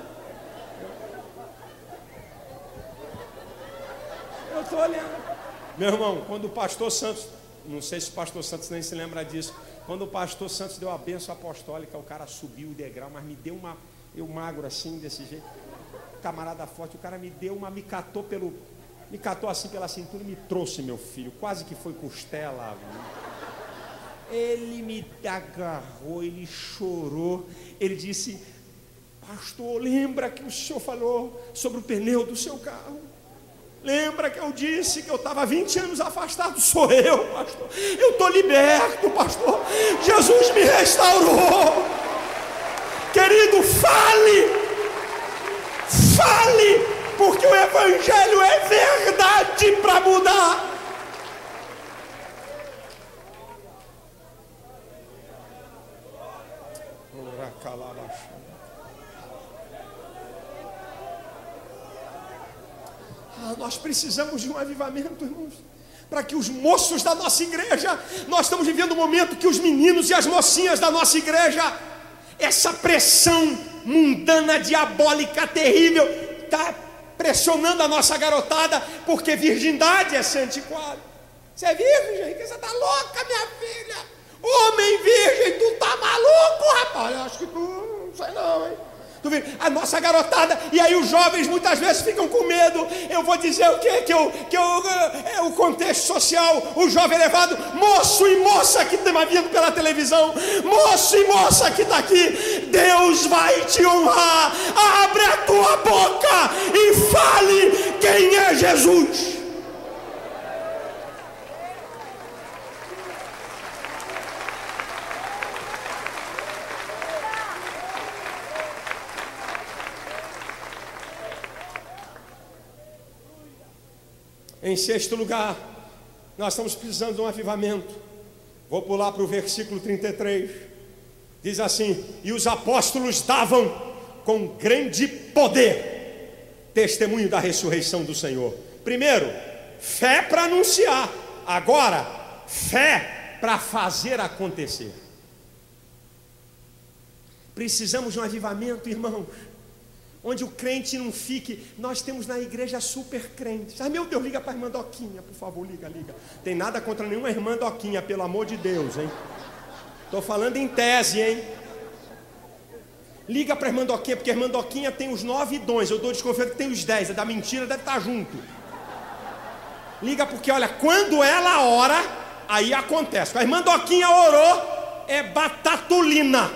Eu estou olhando. Meu irmão, quando o pastor Santos, não sei se o pastor Santos nem se lembra disso, quando o pastor Santos deu a bênção apostólica, o cara subiu o degrau, mas me deu uma, eu magro assim, desse jeito, camarada forte, o cara me catou assim pela cintura e me trouxe, meu filho, quase que foi costela. Ele me agarrou, ele chorou, ele disse, pastor, lembra que o senhor falou sobre o pneu do seu carro? Lembra que eu disse que eu estava 20 anos afastado? Sou eu, pastor. Eu estou liberto, pastor. Jesus me restaurou. Querido, fale, porque o Evangelho é verdade para mudar. Nós precisamos de um avivamento, irmãos, para que os moços da nossa igreja, nós estamos vivendo um momento que os meninos e as mocinhas da nossa igreja, essa pressão mundana, diabólica, terrível, está pressionando a nossa garotada, porque virgindade é ser antiquado. Você é virgem? Você está louca, minha filha? Homem virgem, tu tá maluco, rapaz? Eu acho que tu, não sei não, hein? A nossa garotada, e aí os jovens muitas vezes ficam com medo. Eu vou dizer o quê? É o contexto social, o jovem levado, moço e moça que está vindo pela televisão, moço e moça que está aqui, Deus vai te honrar. Abre a tua boca e fale quem é Jesus. Em sexto lugar, nós estamos precisando de um avivamento. Vou pular para o versículo 33. Diz assim: e os apóstolos davam com grande poder testemunho da ressurreição do Senhor. Primeiro, fé para anunciar. Agora, fé para fazer acontecer. Precisamos de um avivamento, irmãos, onde o crente não fique. Nós temos na igreja super crentes. Ai, meu Deus, liga para a irmã Doquinha, por favor, liga. Tem nada contra nenhuma irmã Doquinha, pelo amor de Deus, hein? Estou falando em tese, hein? Liga para a irmã Doquinha, porque a irmã Doquinha tem os 9 dons. Eu dou desconfiado que tem os 10, é da mentira, deve estar junto. Liga porque, olha, quando ela ora, aí acontece. A irmã Doquinha orou, é batatulina.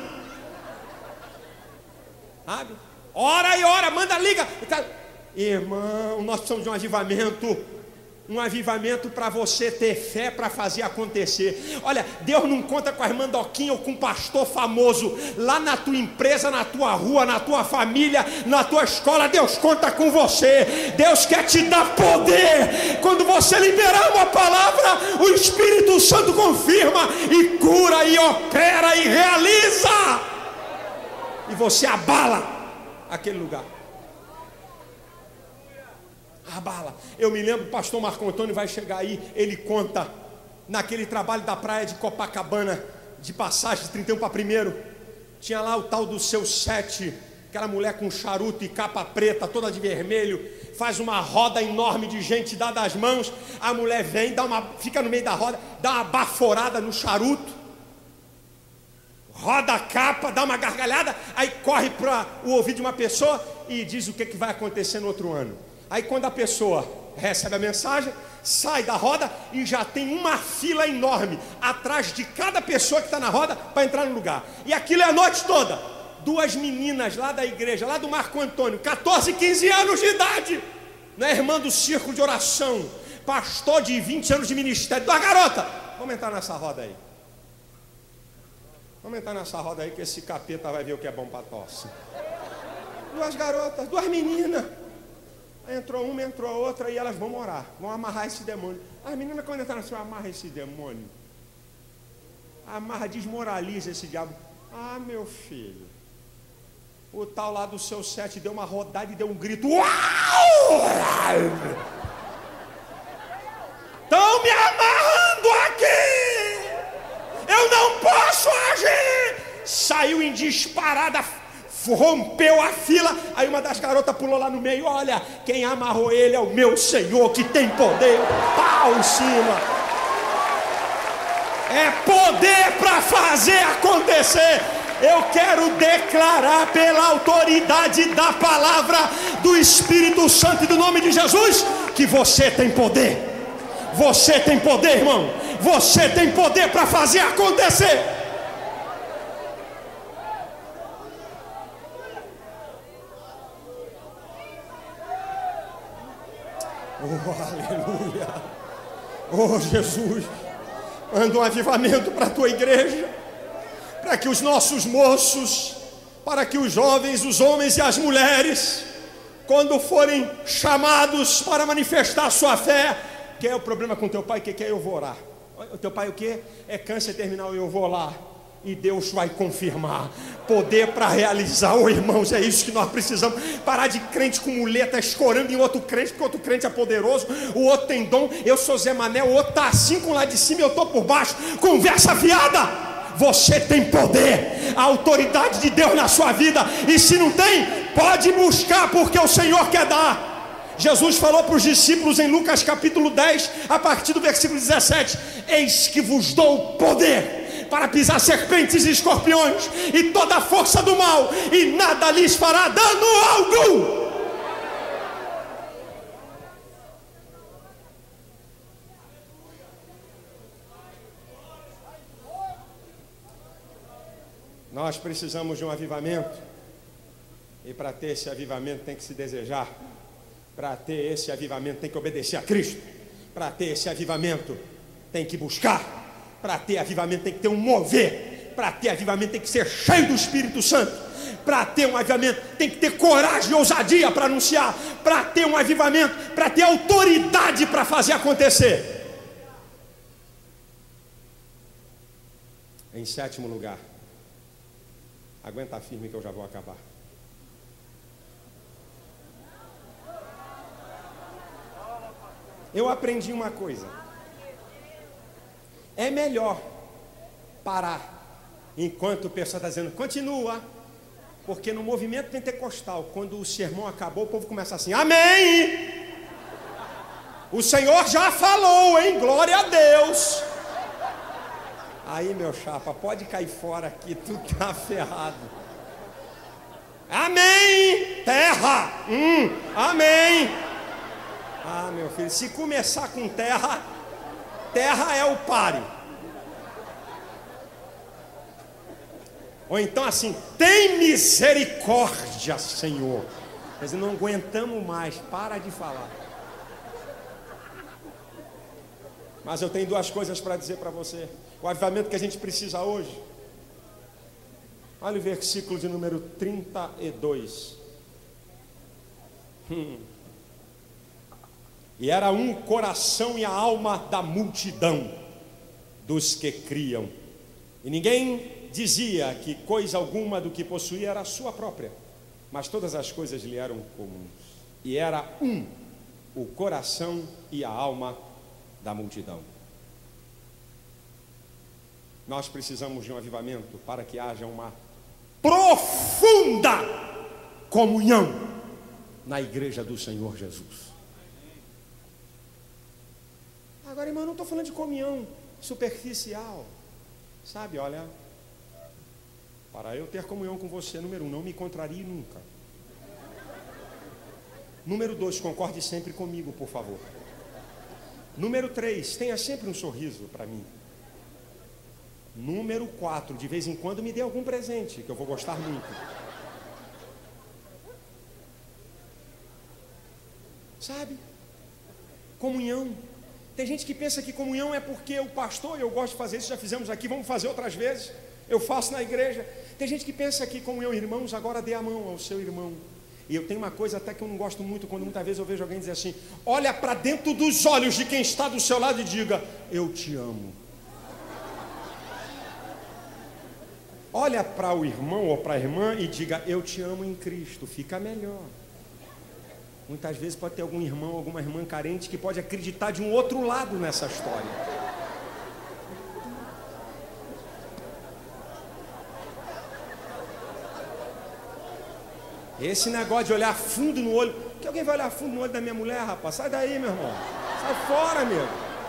Sabe? Ora e ora, manda, liga. Irmão, nós precisamos de um avivamento para você ter fé para fazer acontecer. Olha, Deus não conta com a irmã Doquinha ou com um pastor famoso lá na tua empresa, na tua rua, na tua família, na tua escola. Deus conta com você. Deus quer te dar poder. Quando você liberar uma palavra, o Espírito Santo confirma e cura e opera e realiza, e você abala aquele lugar. Abala. Eu me lembro, o pastor Marco Antônio vai chegar aí, ele conta naquele trabalho da praia de Copacabana, de passagem de 31 para 1, tinha lá o tal do seu 7, aquela mulher com charuto e capa preta, toda de vermelho, faz uma roda enorme de gente, dá das mãos, a mulher vem, fica no meio da roda, dá uma baforada no charuto, roda a capa, dá uma gargalhada, aí corre para o ouvido de uma pessoa e diz o que vai acontecer no outro ano. Aí quando a pessoa recebe a mensagem, sai da roda e já tem uma fila enorme atrás de cada pessoa que está na roda para entrar no lugar. E aquilo é a noite toda. 2 meninas lá da igreja, lá do Marco Antônio, 14, 15 anos de idade, né, irmã do círculo de oração, pastor de 20 anos de ministério, 2 garotas, vamos entrar nessa roda aí. Vamos entrar nessa roda aí que esse capeta vai ver o que é bom para tosse. 2 garotas, 2 meninas. Entrou uma, entrou outra e elas vão orar, vão amarrar esse demônio. As meninas quando entraram assim, amarra esse demônio. Amarra, desmoraliza esse diabo. Ah, meu filho, o tal lá do seu 7 deu uma rodada e deu um grito. Uau! Estão me amarrando aqui! Eu não posso agir! Saiu em disparada, rompeu a fila. Aí uma das garotas pulou lá no meio. Olha, quem amarrou ele é o meu Senhor, que tem poder. Pau em cima. É poder para fazer acontecer. Eu quero declarar pela autoridade da palavra do Espírito Santo e do nome de Jesus que você tem poder. Você tem poder, irmão. Você tem poder para fazer acontecer. Oh, aleluia. Oh, Jesus, manda um avivamento para a tua igreja, para que os nossos moços, para que os jovens, os homens e as mulheres, quando forem chamados para manifestar a sua fé, que é o problema com teu pai, que é eu vou orar. O teu pai o que? É câncer terminal, eu vou lá. E Deus vai confirmar. Poder para realizar. Oh, irmãos, é isso que nós precisamos. Parar de crente com muleta escorando em outro crente, porque outro crente é poderoso, o outro tem dom. Eu sou Zé Mané, o outro está assim com lá de cima e eu estou por baixo. Conversa fiada. Você tem poder, a autoridade de Deus na sua vida. E se não tem, pode buscar, porque o Senhor quer dar. Jesus falou para os discípulos em Lucas capítulo 10, a partir do versículo 17: eis que vos dou poder para pisar serpentes e escorpiões e toda a força do mal, e nada lhes fará dano algum. Nós precisamos de um avivamento, e para ter esse avivamento tem que se desejar. Para ter esse avivamento tem que obedecer a Cristo. Para ter esse avivamento tem que buscar. Para ter avivamento tem que ter um mover. Para ter avivamento tem que ser cheio do Espírito Santo. Para ter um avivamento tem que ter coragem e ousadia para anunciar. Para ter um avivamento, para ter autoridade para fazer acontecer. Em 7º lugar, aguenta firme que eu já vou acabar. Eu aprendi uma coisa: é melhor parar enquanto o pessoal está dizendo continua, porque no movimento pentecostal, quando o sermão acabou, o povo começa assim: amém, o Senhor já falou, hein, glória a Deus. Aí, meu chapa, pode cair fora aqui, tu tá ferrado. Amém, terra, amém. Ah, meu filho, se começar com terra, terra é o pare. Ou então assim: tem misericórdia, Senhor. Quer dizer, não aguentamos mais, para de falar. Mas eu tenho 2 coisas para dizer para você. O avivamento que a gente precisa hoje. Olha o versículo de número 32. E era um coração e a alma da multidão dos que criam. E ninguém dizia que coisa alguma do que possuía era sua própria, mas todas as coisas lhe eram comuns. E era o coração e a alma da multidão. Nós precisamos de um avivamento para que haja uma profunda comunhão na igreja do Senhor Jesus. Agora, irmão, eu não estou falando de comunhão superficial. Sabe, olha, para eu ter comunhão com você, número 1, não me contrarie nunca. Número 2, concorde sempre comigo, por favor. Número 3, tenha sempre um sorriso para mim. Número 4, de vez em quando me dê algum presente, que eu vou gostar muito. Sabe? Comunhão. Tem gente que pensa que comunhão é porque o pastor, eu gosto de fazer isso, já fizemos aqui, vamos fazer outras vezes, eu faço na igreja. Tem gente que pensa que comunhão, irmãos, agora dê a mão ao seu irmão. E eu tenho uma coisa até que eu não gosto muito, quando muitas vezes eu vejo alguém dizer assim: olha para dentro dos olhos de quem está do seu lado e diga: eu te amo. Olha para o irmão ou para a irmã e diga: eu te amo em Cristo, fica melhor. Muitas vezes pode ter algum irmão, alguma irmã carente que pode acreditar de um outro lado nessa história. Esse negócio de olhar fundo no olho, que alguém vai olhar fundo no olho da minha mulher, rapaz? Sai daí, meu irmão. Sai fora, meu.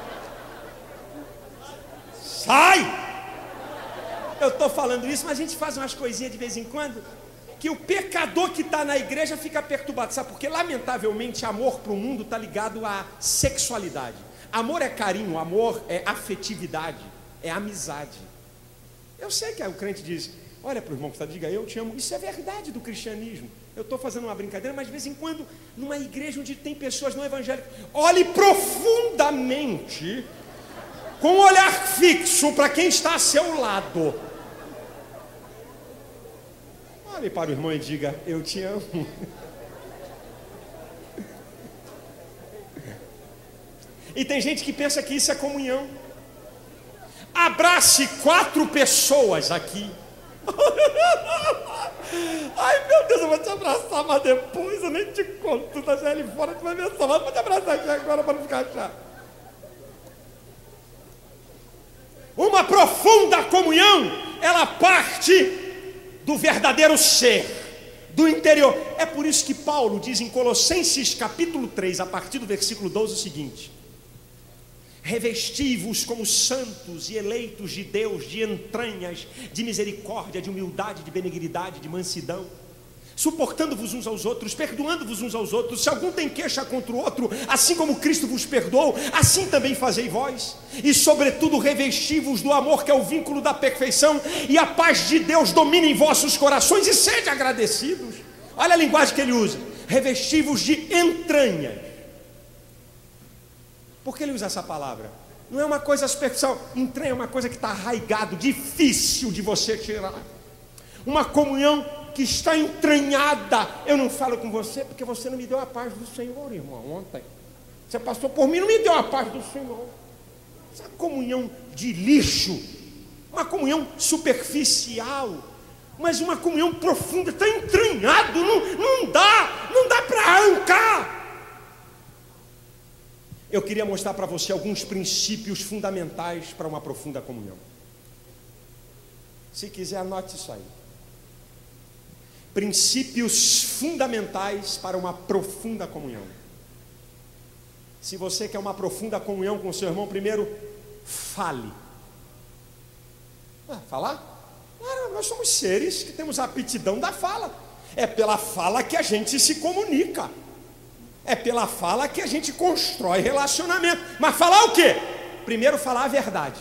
Sai! Eu estou falando isso, mas a gente faz umas coisinhas de vez em quando que o pecador que está na igreja fica perturbado. Sabe? Porque, lamentavelmente, amor para o mundo está ligado à sexualidade. Amor é carinho, amor é afetividade, é amizade. Eu sei que o crente diz: olha para o irmão que está, diga: eu te amo. Isso é verdade do cristianismo. Eu estou fazendo uma brincadeira, mas de vez em quando, numa igreja onde tem pessoas não evangélicas, olhe profundamente, com um olhar fixo para quem está a seu lado. Olhe para o irmão e diga: eu te amo. E tem gente que pensa que isso é comunhão. Abrace 4 pessoas aqui. Ai, meu Deus, eu vou te abraçar, mas depois eu nem te conto. Tu tá já ali fora, tu vai ver só. Mas vou te abraçar aqui agora para não ficar chato. Uma profunda comunhão, ela parte do verdadeiro ser, do interior. É por isso que Paulo diz em Colossenses capítulo 3, a partir do versículo 12, o seguinte: revesti-vos como santos e eleitos de Deus, de entranhas, de misericórdia, de humildade, de benignidade, de mansidão, suportando-vos uns aos outros, perdoando-vos uns aos outros. Se algum tem queixa contra o outro, assim como Cristo vos perdoou, assim também fazei vós. E sobretudo revesti-vos do amor, que é o vínculo da perfeição, e a paz de Deus domine em vossos corações, e sede agradecidos. Olha a linguagem que ele usa: revesti-vos de entranhas. Por que ele usa essa palavra? Não é uma coisa superficial. Entranha é uma coisa que está arraigado, difícil de você tirar. Uma comunhão que está entranhada. Eu não falo com você porque você não me deu a paz do Senhor, irmão, ontem. Você passou por mim e não me deu a paz do Senhor. Essa comunhão de lixo, uma comunhão superficial, mas uma comunhão profunda, está entranhado, não dá para arrancar. Eu queria mostrar para você alguns princípios fundamentais para uma profunda comunhão. Se quiser, anote isso aí. Princípios fundamentais para uma profunda comunhão. Se você quer uma profunda comunhão com o seu irmão, primeiro, fale. Falar? Claro, nós somos seres que temos a aptidão da fala. É pela fala que a gente se comunica. É pela fala que a gente constrói relacionamento. Mas falar o quê? Primeiro, falar a verdade.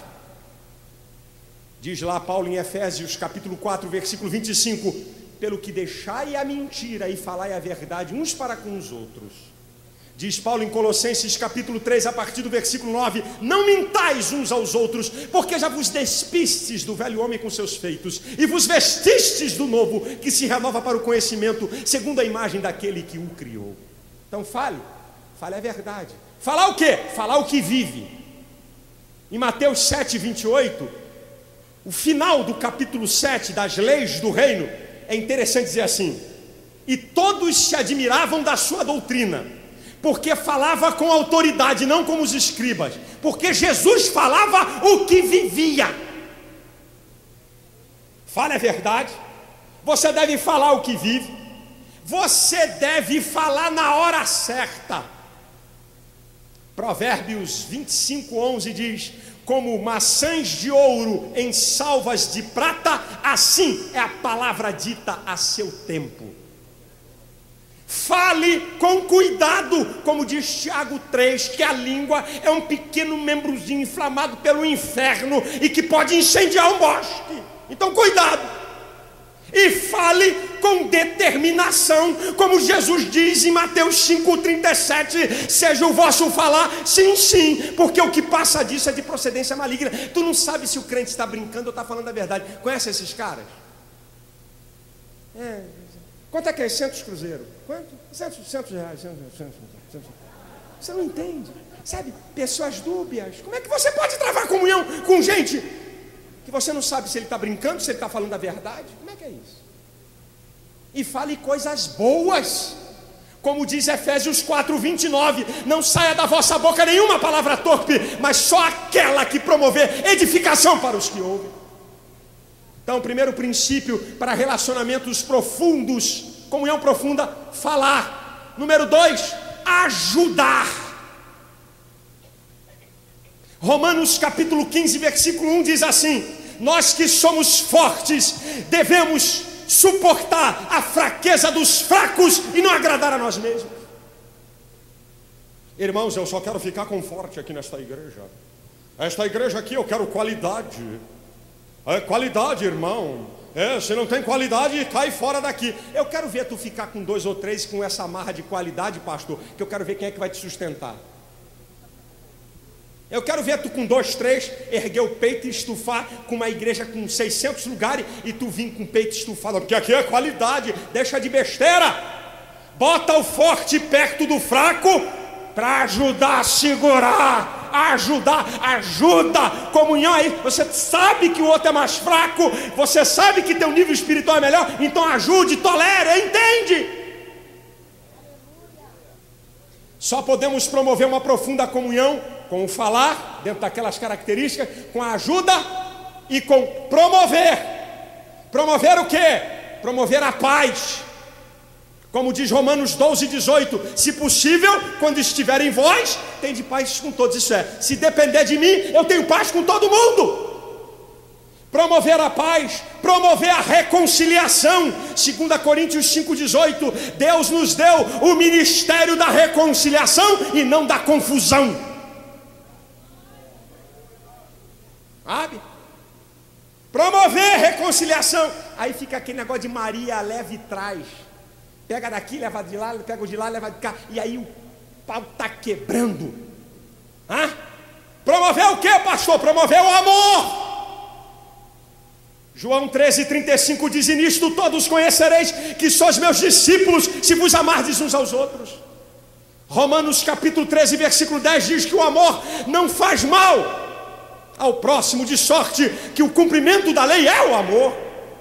Diz lá Paulo em Efésios capítulo 4, versículo 25: pelo que deixai a mentira e falai a verdade uns para com os outros. Diz Paulo em Colossenses capítulo 3, a partir do versículo 9: não mintais uns aos outros, porque já vos despistes do velho homem com seus feitos, e vos vestistes do novo, que se renova para o conhecimento, segundo a imagem daquele que o criou. Então fale a verdade. Falar o quê? Falar o que vive. Em Mateus 7, 28, o final do capítulo 7 das leis do reino, é interessante dizer assim: e todos se admiravam da sua doutrina, porque falava com autoridade, não como os escribas, porque Jesus falava o que vivia. Fale a verdade. Você deve falar o que vive. Você deve falar na hora certa. Provérbios 25:11 diz: como maçãs de ouro em salvas de prata, assim é a palavra dita a seu tempo. Fale com cuidado, como diz Tiago 3, que a língua é um pequeno membrozinho inflamado pelo inferno e que pode incendiar um bosque. Então cuidado. E fale com determinação, como Jesus diz em Mateus 5,37, seja o vosso falar sim, sim, porque o que passa disso é de procedência maligna. Tu não sabe se o crente está brincando ou está falando a verdade. Conhece esses caras? Quanto é que é 100 cruzeiros? Quanto? 100 reais. 100. Você não entende, sabe? Pessoas dúbias. Como é que você pode travar comunhão com gente que você não sabe se ele está brincando, se ele está falando a verdade? Como é que é isso? E fale coisas boas, como diz Efésios 4:29, não saia da vossa boca nenhuma palavra torpe, mas só aquela que promover edificação para os que ouvem. Então, o primeiro princípio para relacionamentos profundos, comunhão profunda, falar. Número 2, ajudar. Romanos capítulo 15, versículo 1 diz assim: nós que somos fortes devemos suportar a fraqueza dos fracos e não agradar a nós mesmos. Irmãos, eu só quero ficar com forte aqui nesta igreja. Esta igreja aqui eu quero qualidade. Qualidade, irmão. Se não tem qualidade, cai fora daqui. Eu quero ver tu ficar com 2 ou 3 com essa marra de qualidade, pastor, que eu quero ver quem é que vai te sustentar. Eu quero ver tu com 2, 3 erguer o peito e estufar com uma igreja com 600 lugares e tu vir com o peito estufado, porque aqui é qualidade. Deixa de besteira. Bota o forte perto do fraco para ajudar a segurar. Ajuda. Comunhão aí. Você sabe que o outro é mais fraco, você sabe que teu nível espiritual é melhor, então ajude, tolere, entende? Só podemos promover uma profunda comunhão com o falar, dentro daquelas características, com a ajuda e com promover. Promover o quê? Promover a paz. Como diz Romanos 12:18, se possível, quando estiver em vós, tende paz com todos. Isso é, se depender de mim, eu tenho paz com todo mundo. Promover a paz, promover a reconciliação. 2 Coríntios 5:18, Deus nos deu o ministério da reconciliação e não da confusão. Sabe? Promover reconciliação. Aí fica aquele negócio de Maria leva e traz. Pega daqui, leva de lá, pega o de lá, leva de cá. E aí o pau está quebrando. Promover o que, pastor? Promover o amor. João 13:35 diz: e nisto todos conhecereis que sois meus discípulos, se vos amardes uns aos outros. Romanos capítulo 13, versículo 10 diz que o amor não faz mal ao próximo, de sorte que o cumprimento da lei é o amor.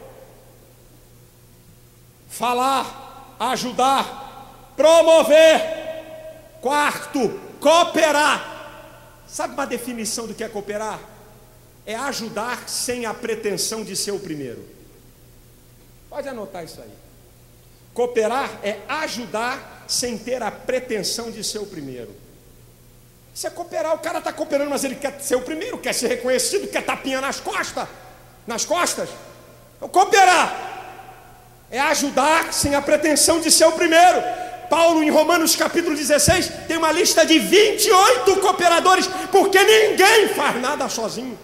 Falar, ajudar, promover. Quarto, cooperar. Sabe uma definição do que é cooperar? É ajudar sem a pretensão de ser o primeiro. Pode anotar isso aí. Cooperar é ajudar sem ter a pretensão de ser o primeiro. Isso é cooperar. O cara está cooperando, mas ele quer ser o primeiro, quer ser reconhecido, quer tapinha nas costas. Cooperar é ajudar sem a pretensão de ser o primeiro. Paulo, em Romanos capítulo 16, tem uma lista de 28 cooperadores, porque ninguém faz nada sozinho.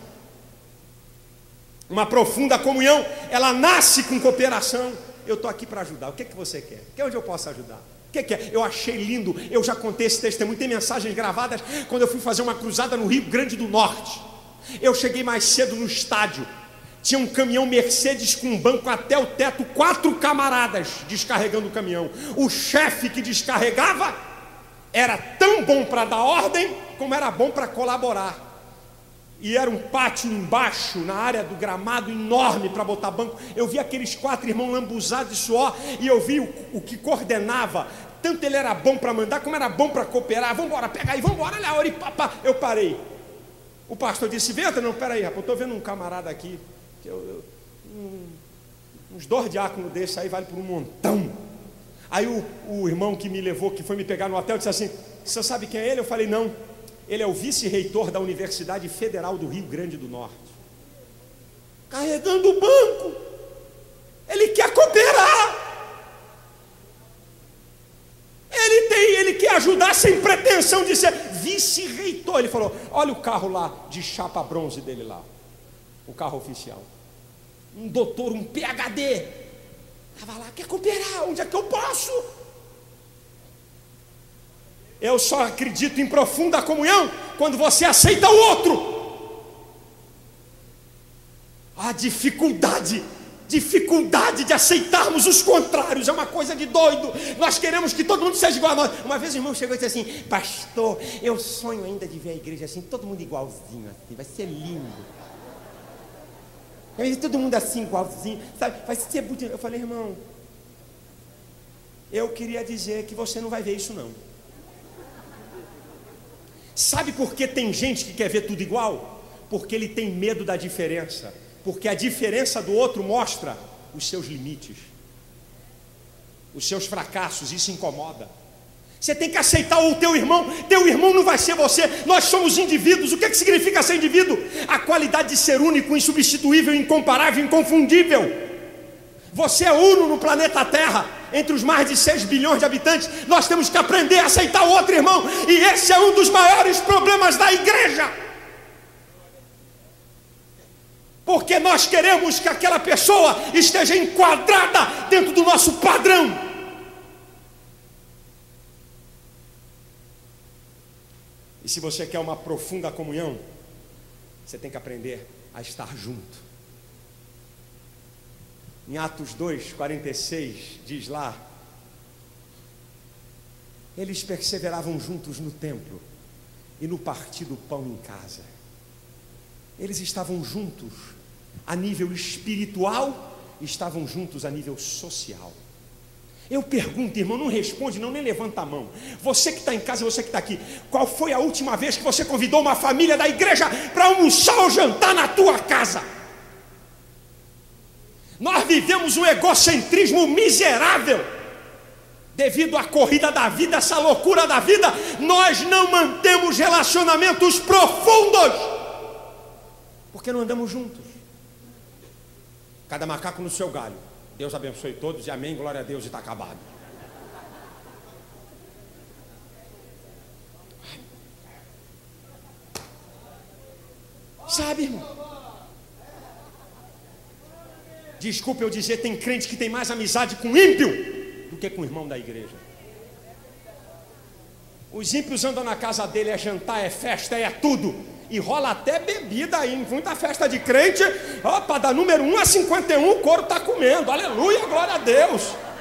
Uma profunda comunhão, ela nasce com cooperação. Eu estou aqui para ajudar. O que você quer? Onde eu posso ajudar? O que é? Eu achei lindo, eu já contei esse testemunho, tem mensagens gravadas, quando eu fui fazer uma cruzada no Rio Grande do Norte. Eu cheguei mais cedo no estádio. Tinha um caminhão Mercedes com um banco até o teto, 4 camaradas descarregando o caminhão. O chefe que descarregava era tão bom para dar ordem, como era bom para colaborar. E era um pátio embaixo, na área do gramado, enorme para botar banco. Eu vi aqueles 4 irmãos lambuzados de suor, e eu vi o que coordenava. Tanto ele era bom para mandar, como era bom para cooperar. Vamos embora, pega aí, vamos embora, olha a hora e papá. Eu parei. O pastor disse: venta. Não, peraí, rapaz, eu estou vendo um camarada aqui. Eu uns 2 diáconos desses aí vale por um montão. Aí o irmão que me levou, que foi me pegar no hotel, disse assim: você sabe quem é ele? Eu falei: não, ele é o vice-reitor da Universidade Federal do Rio Grande do Norte. Carregando o banco. Ele quer cooperar. Ele quer ajudar sem pretensão de ser vice-reitor. Ele falou: olha o carro lá de chapa bronze dele lá, o carro oficial. Um doutor, um PhD, estava lá, quer cooperar, onde é que eu posso? Eu só acredito em profunda comunhão quando você aceita o outro. A dificuldade de aceitarmos os contrários é uma coisa de doido. Nós queremos que todo mundo seja igual a nós. Uma vez o irmão chegou e disse assim: pastor, eu sonho ainda de ver a igreja assim, todo mundo igualzinho assim, vai ser lindo. Vai ser todo mundo assim, igualzinho, sabe? Vai ser bonito. Eu falei: irmão, eu queria dizer que você não vai ver isso não. Sabe por que tem gente que quer ver tudo igual? Porque ele tem medo da diferença. Porque a diferença do outro mostra os seus limites, os seus fracassos. Isso incomoda. Você tem que aceitar o teu irmão não vai ser você. Nós somos indivíduos. O que significa ser indivíduo? A qualidade de ser único, insubstituível, incomparável, inconfundível. Você é uno no planeta Terra. Entre os mais de 6 bilhões de habitantes, nós temos que aprender a aceitar o outro irmão. E esse é um dos maiores problemas da igreja. Porque nós queremos que aquela pessoa esteja enquadrada dentro do nosso padrão. E se você quer uma profunda comunhão, você tem que aprender a estar junto. Em Atos 2:46 diz lá: eles perseveravam juntos no templo e no partir do pão em casa. Eles estavam juntos a nível espiritual, estavam juntos a nível social. Eu pergunto, irmão, não responde não, nem levanta a mão. Você que está em casa, você que está aqui, qual foi a última vez que você convidou uma família da igreja para almoçar ou jantar na tua casa? Nós vivemos um egocentrismo miserável. Devido à corrida da vida, essa loucura da vida, nós não mantemos relacionamentos profundos, porque não andamos juntos. Cada macaco no seu galho. Deus abençoe todos e amém, glória a Deus, e está acabado. Sabe, irmão? Desculpa eu dizer, tem crente que tem mais amizade com ímpio do que com o irmão da igreja. Os ímpios andam na casa dele, é jantar, é festa, é tudo. E rola até bebida aí, em muita festa de crente. Opa, da número 1 a 51 o couro está comendo, aleluia, glória a Deus.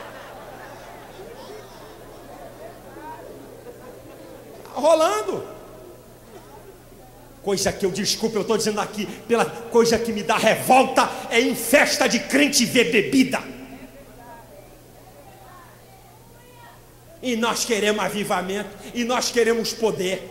Tá rolando. Coisa que eu, desculpa, eu estou dizendo aqui, pela coisa que me dá revolta, é em festa de crente ver bebida. E nós queremos avivamento, e nós queremos poder.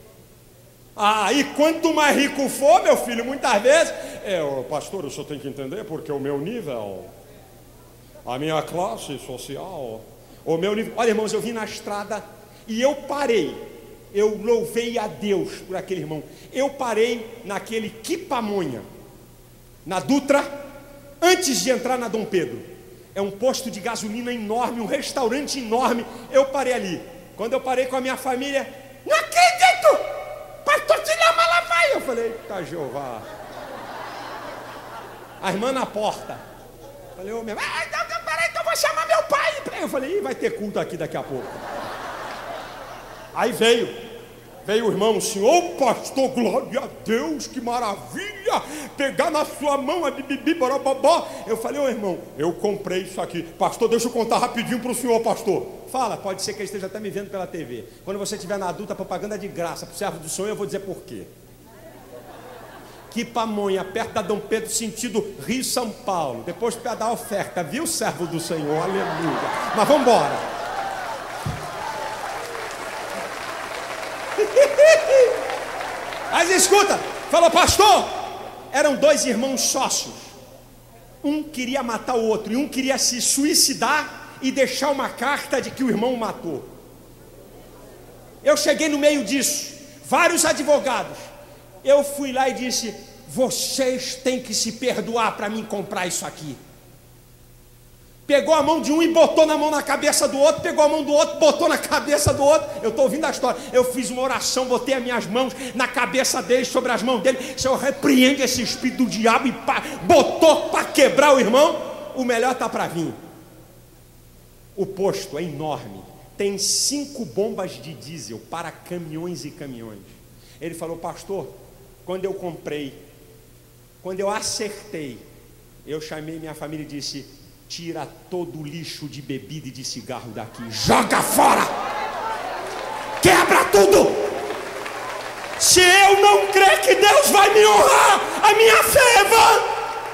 E quanto mais rico for, meu filho, muitas vezes, pastor, o senhor tem que entender, porque o meu nível, a minha classe social, o meu nível. Olha, irmãos, eu vim na estrada e eu parei. Eu louvei a Deus por aquele irmão. Eu parei naquele Quipamonha, na Dutra, antes de entrar na Dom Pedro. É um posto de gasolina enorme, um restaurante enorme. Eu parei ali. Quando eu parei com a minha família, não acredito! Pastor Tilhão Malafaia! Eu falei: eita Jeová. A irmã na porta. Eu falei: ô meu, peraí, então eu vou chamar meu pai. Eu falei: vai ter culto aqui daqui a pouco. Aí veio o irmão, o senhor, pastor, glória a Deus, que maravilha, pegar na sua mão a bibibi, barababá. Eu falei: ô irmão, eu comprei isso aqui. Pastor, deixa eu contar rapidinho para o senhor, pastor. Fala, pode ser que ele esteja até me vendo pela TV. Quando você estiver na adulta, propaganda de graça para o servo do senhor, eu vou dizer por quê. Quipamonha, perto da Dom Pedro, sentido Rio São Paulo. Depois para dar oferta, viu, servo do Senhor, aleluia. Mas vamos embora. Mas escuta, falou: pastor, eram 2 irmãos sócios. Um queria matar o outro, e um queria se suicidar e deixar uma carta de que o irmão o matou. Eu cheguei no meio disso, vários advogados. Eu fui lá e disse: vocês têm que se perdoar para mim comprar isso aqui. Pegou a mão de um e botou na mão na cabeça do outro, pegou a mão do outro, botou na cabeça do outro. Eu estou ouvindo a história. Eu fiz uma oração, botei as minhas mãos na cabeça dele, sobre as mãos dele. Senhor, repreende esse espírito do diabo, e botou para quebrar o irmão. O melhor está para vir. O posto é enorme, tem 5 bombas de diesel para caminhões e caminhões. Ele falou: pastor, quando eu comprei, quando eu acertei, eu chamei minha família e disse: tira todo o lixo de bebida e de cigarro daqui, joga fora, quebra tudo. Se eu não crer que Deus vai me honrar, a minha fé é vã.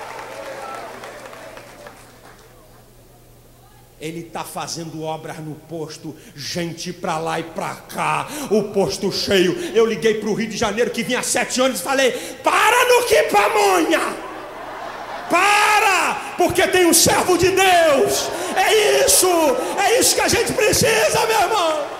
Ele está fazendo obras no posto, gente para lá e para cá, o posto cheio. Eu liguei para o Rio de Janeiro, que vinha há 7 anos, e falei: para no que pamonha, para, porque tem um servo de Deus. É isso que a gente precisa, meu irmão.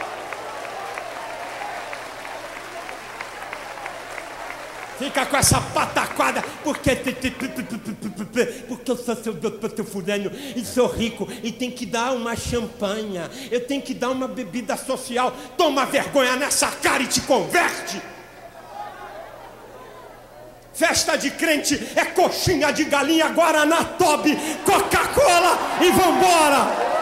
Fica com essa pataquada, porque eu sou seu fulano e sou rico e tem que dar uma champanha, eu tenho que dar uma bebida social. Toma vergonha nessa cara e te converte. Festa de crente é coxinha de galinha, Guaraná Toby, Coca-Cola e vambora.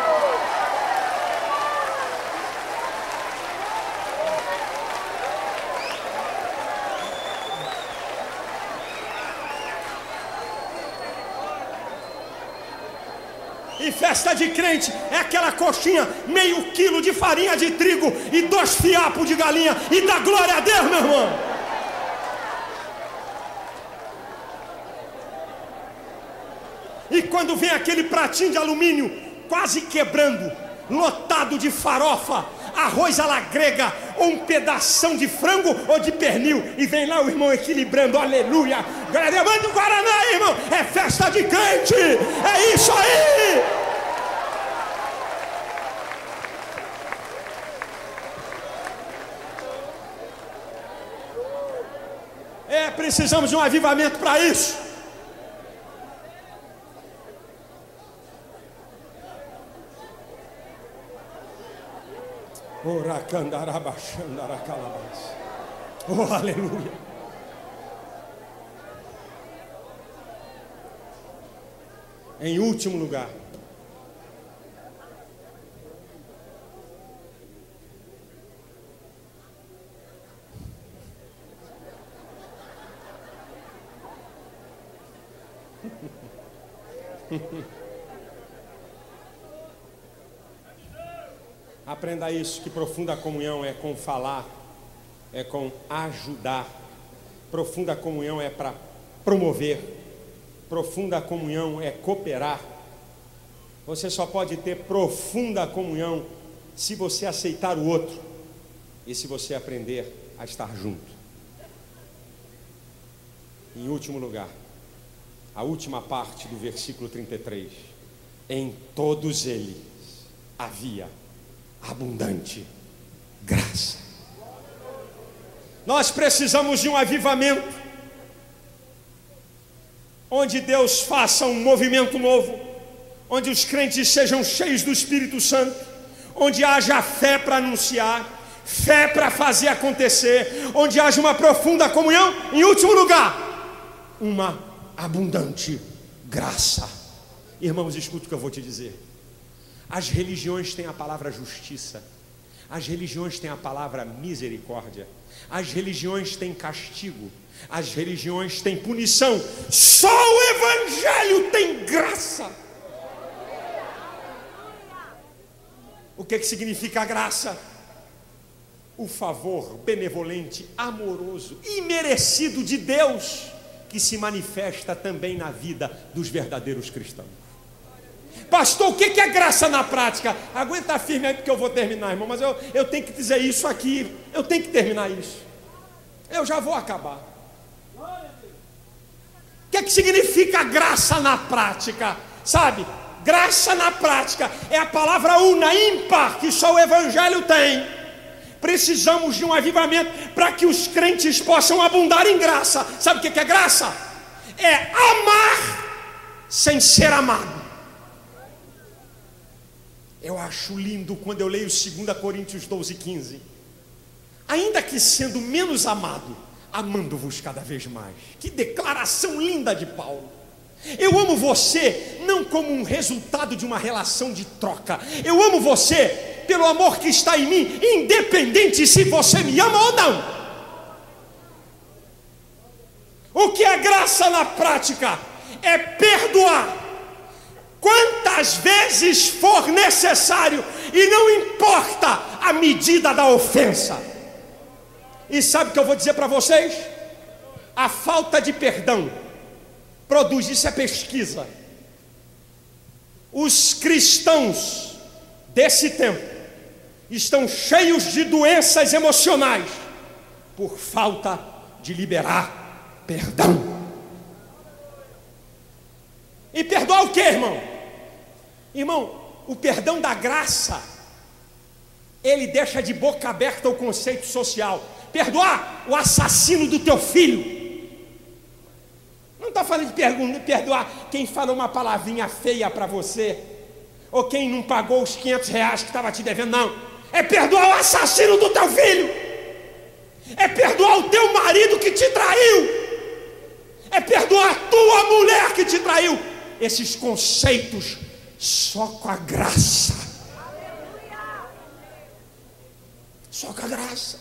E festa de crente é aquela coxinha, meio quilo de farinha de trigo e 2 fiapos de galinha, e dá glória a Deus, meu irmão. E quando vem aquele pratinho de alumínio quase quebrando, lotado de farofa, arroz à la grega, ou um pedação de frango ou de pernil, e vem lá o irmão equilibrando, aleluia, manda o Guaraná aí, irmão. É festa de crente, é isso aí. Precisamos de um avivamento para isso. Oh, aleluia. Em último lugar, aprenda isso, que profunda comunhão é com falar, é com ajudar. Profunda comunhão é para promover. Profunda comunhão é cooperar. Você só pode ter profunda comunhão se você aceitar o outro e se você aprender a estar junto. Em último lugar, a última parte do versículo 33: em todos eles havia abundante graça. Nós precisamos de um avivamento, onde Deus faça um movimento novo, onde os crentes sejam cheios do Espírito Santo, onde haja fé para anunciar, fé para fazer acontecer, onde haja uma profunda comunhão. Em último lugar, uma abundante graça. Irmãos, escuta o que eu vou te dizer. As religiões têm a palavra justiça, as religiões têm a palavra misericórdia, as religiões têm castigo, as religiões têm punição. Só o Evangelho tem graça. O que significa a graça? O favor benevolente, amoroso, imerecido de Deus, que se manifesta também na vida dos verdadeiros cristãos. Pastor, o que é graça na prática? Aguenta firme aí porque eu vou terminar, irmão. Mas eu tenho que dizer isso aqui. Eu tenho que terminar isso. Eu já vou acabar. que é que significa graça na prática? Sabe? Graça na prática é a palavra una, ímpar, que só o Evangelho tem. Precisamos de um avivamento para que os crentes possam abundar em graça. Sabe o que é graça? É amar sem ser amado. Eu acho lindo quando eu leio 2 Coríntios 12:15. Ainda que sendo menos amado, amando-vos cada vez mais. Que declaração linda de Paulo. Eu amo você não como um resultado de uma relação de troca. Eu amo você pelo amor que está em mim, independente se você me ama ou não. O que é graça na prática? É perdoar quantas vezes for necessário, e não importa a medida da ofensa. E sabe o que eu vou dizer para vocês? A falta de perdão produz, isso é pesquisa. Os cristãos desse tempo estão cheios de doenças emocionais por falta de liberar perdão. E perdoar o que, irmão? Irmão, o perdão da graça, ele deixa de boca aberta o conceito social. Perdoar o assassino do teu filho. Não está falando de perdoar quem falou uma palavrinha feia para você, ou quem não pagou os R$500 que estava te devendo, não. É perdoar o assassino do teu filho. É perdoar o teu marido que te traiu. É perdoar a tua mulher que te traiu. Esses conceitos só com a graça. Só com a graça.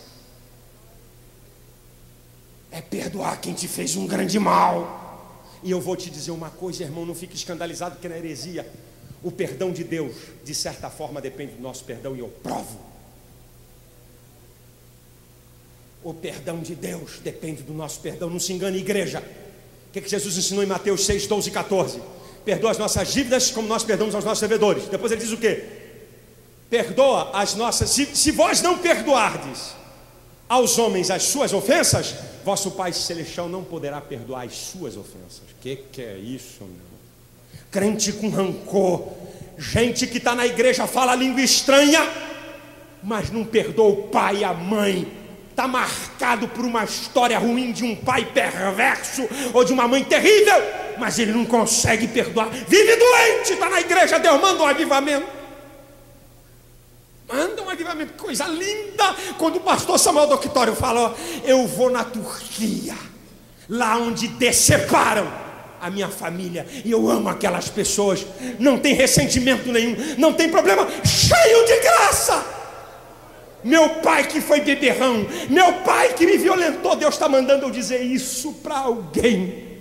É perdoar quem te fez um grande mal. E eu vou te dizer uma coisa, irmão, não fique escandalizado porque na heresia, o perdão de Deus, de certa forma, depende do nosso perdão, e eu provo. O perdão de Deus depende do nosso perdão. Não se engane, igreja. O que Jesus ensinou em Mateus 6, 12 e 14? Perdoa as nossas dívidas como nós perdoamos aos nossos devedores. Depois ele diz o quê? Perdoa as nossas... Se vós não perdoardes aos homens as suas ofensas, vosso Pai Celestial não poderá perdoar as suas ofensas. Que é isso, meu? Crente com rancor, gente que está na igreja, fala língua estranha, mas não perdoa o pai e a mãe. Está marcado por uma história ruim de um pai perverso ou de uma mãe terrível, mas ele não consegue perdoar. Vive doente, está na igreja, Deus manda um avivamento. Manda um avivamento, que coisa linda. Quando o pastor Samuel Doctório falou, eu vou na Turquia, lá onde deceparam a minha família, e eu amo aquelas pessoas, não tem ressentimento nenhum, não tem problema, cheio de graça. Meu pai que foi beberrão, meu pai que me violentou, Deus está mandando eu dizer isso para alguém.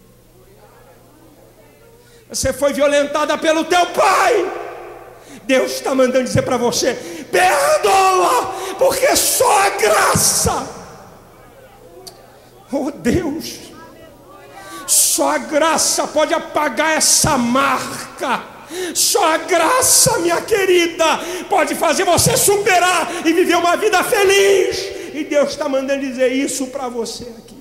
Você foi violentada pelo teu pai, Deus está mandando dizer para você, perdoa, porque só a graça. Oh Deus, só a graça pode apagar essa marca. Só a graça, minha querida, pode fazer você superar e viver uma vida feliz. E Deus está mandando dizer isso para você aqui.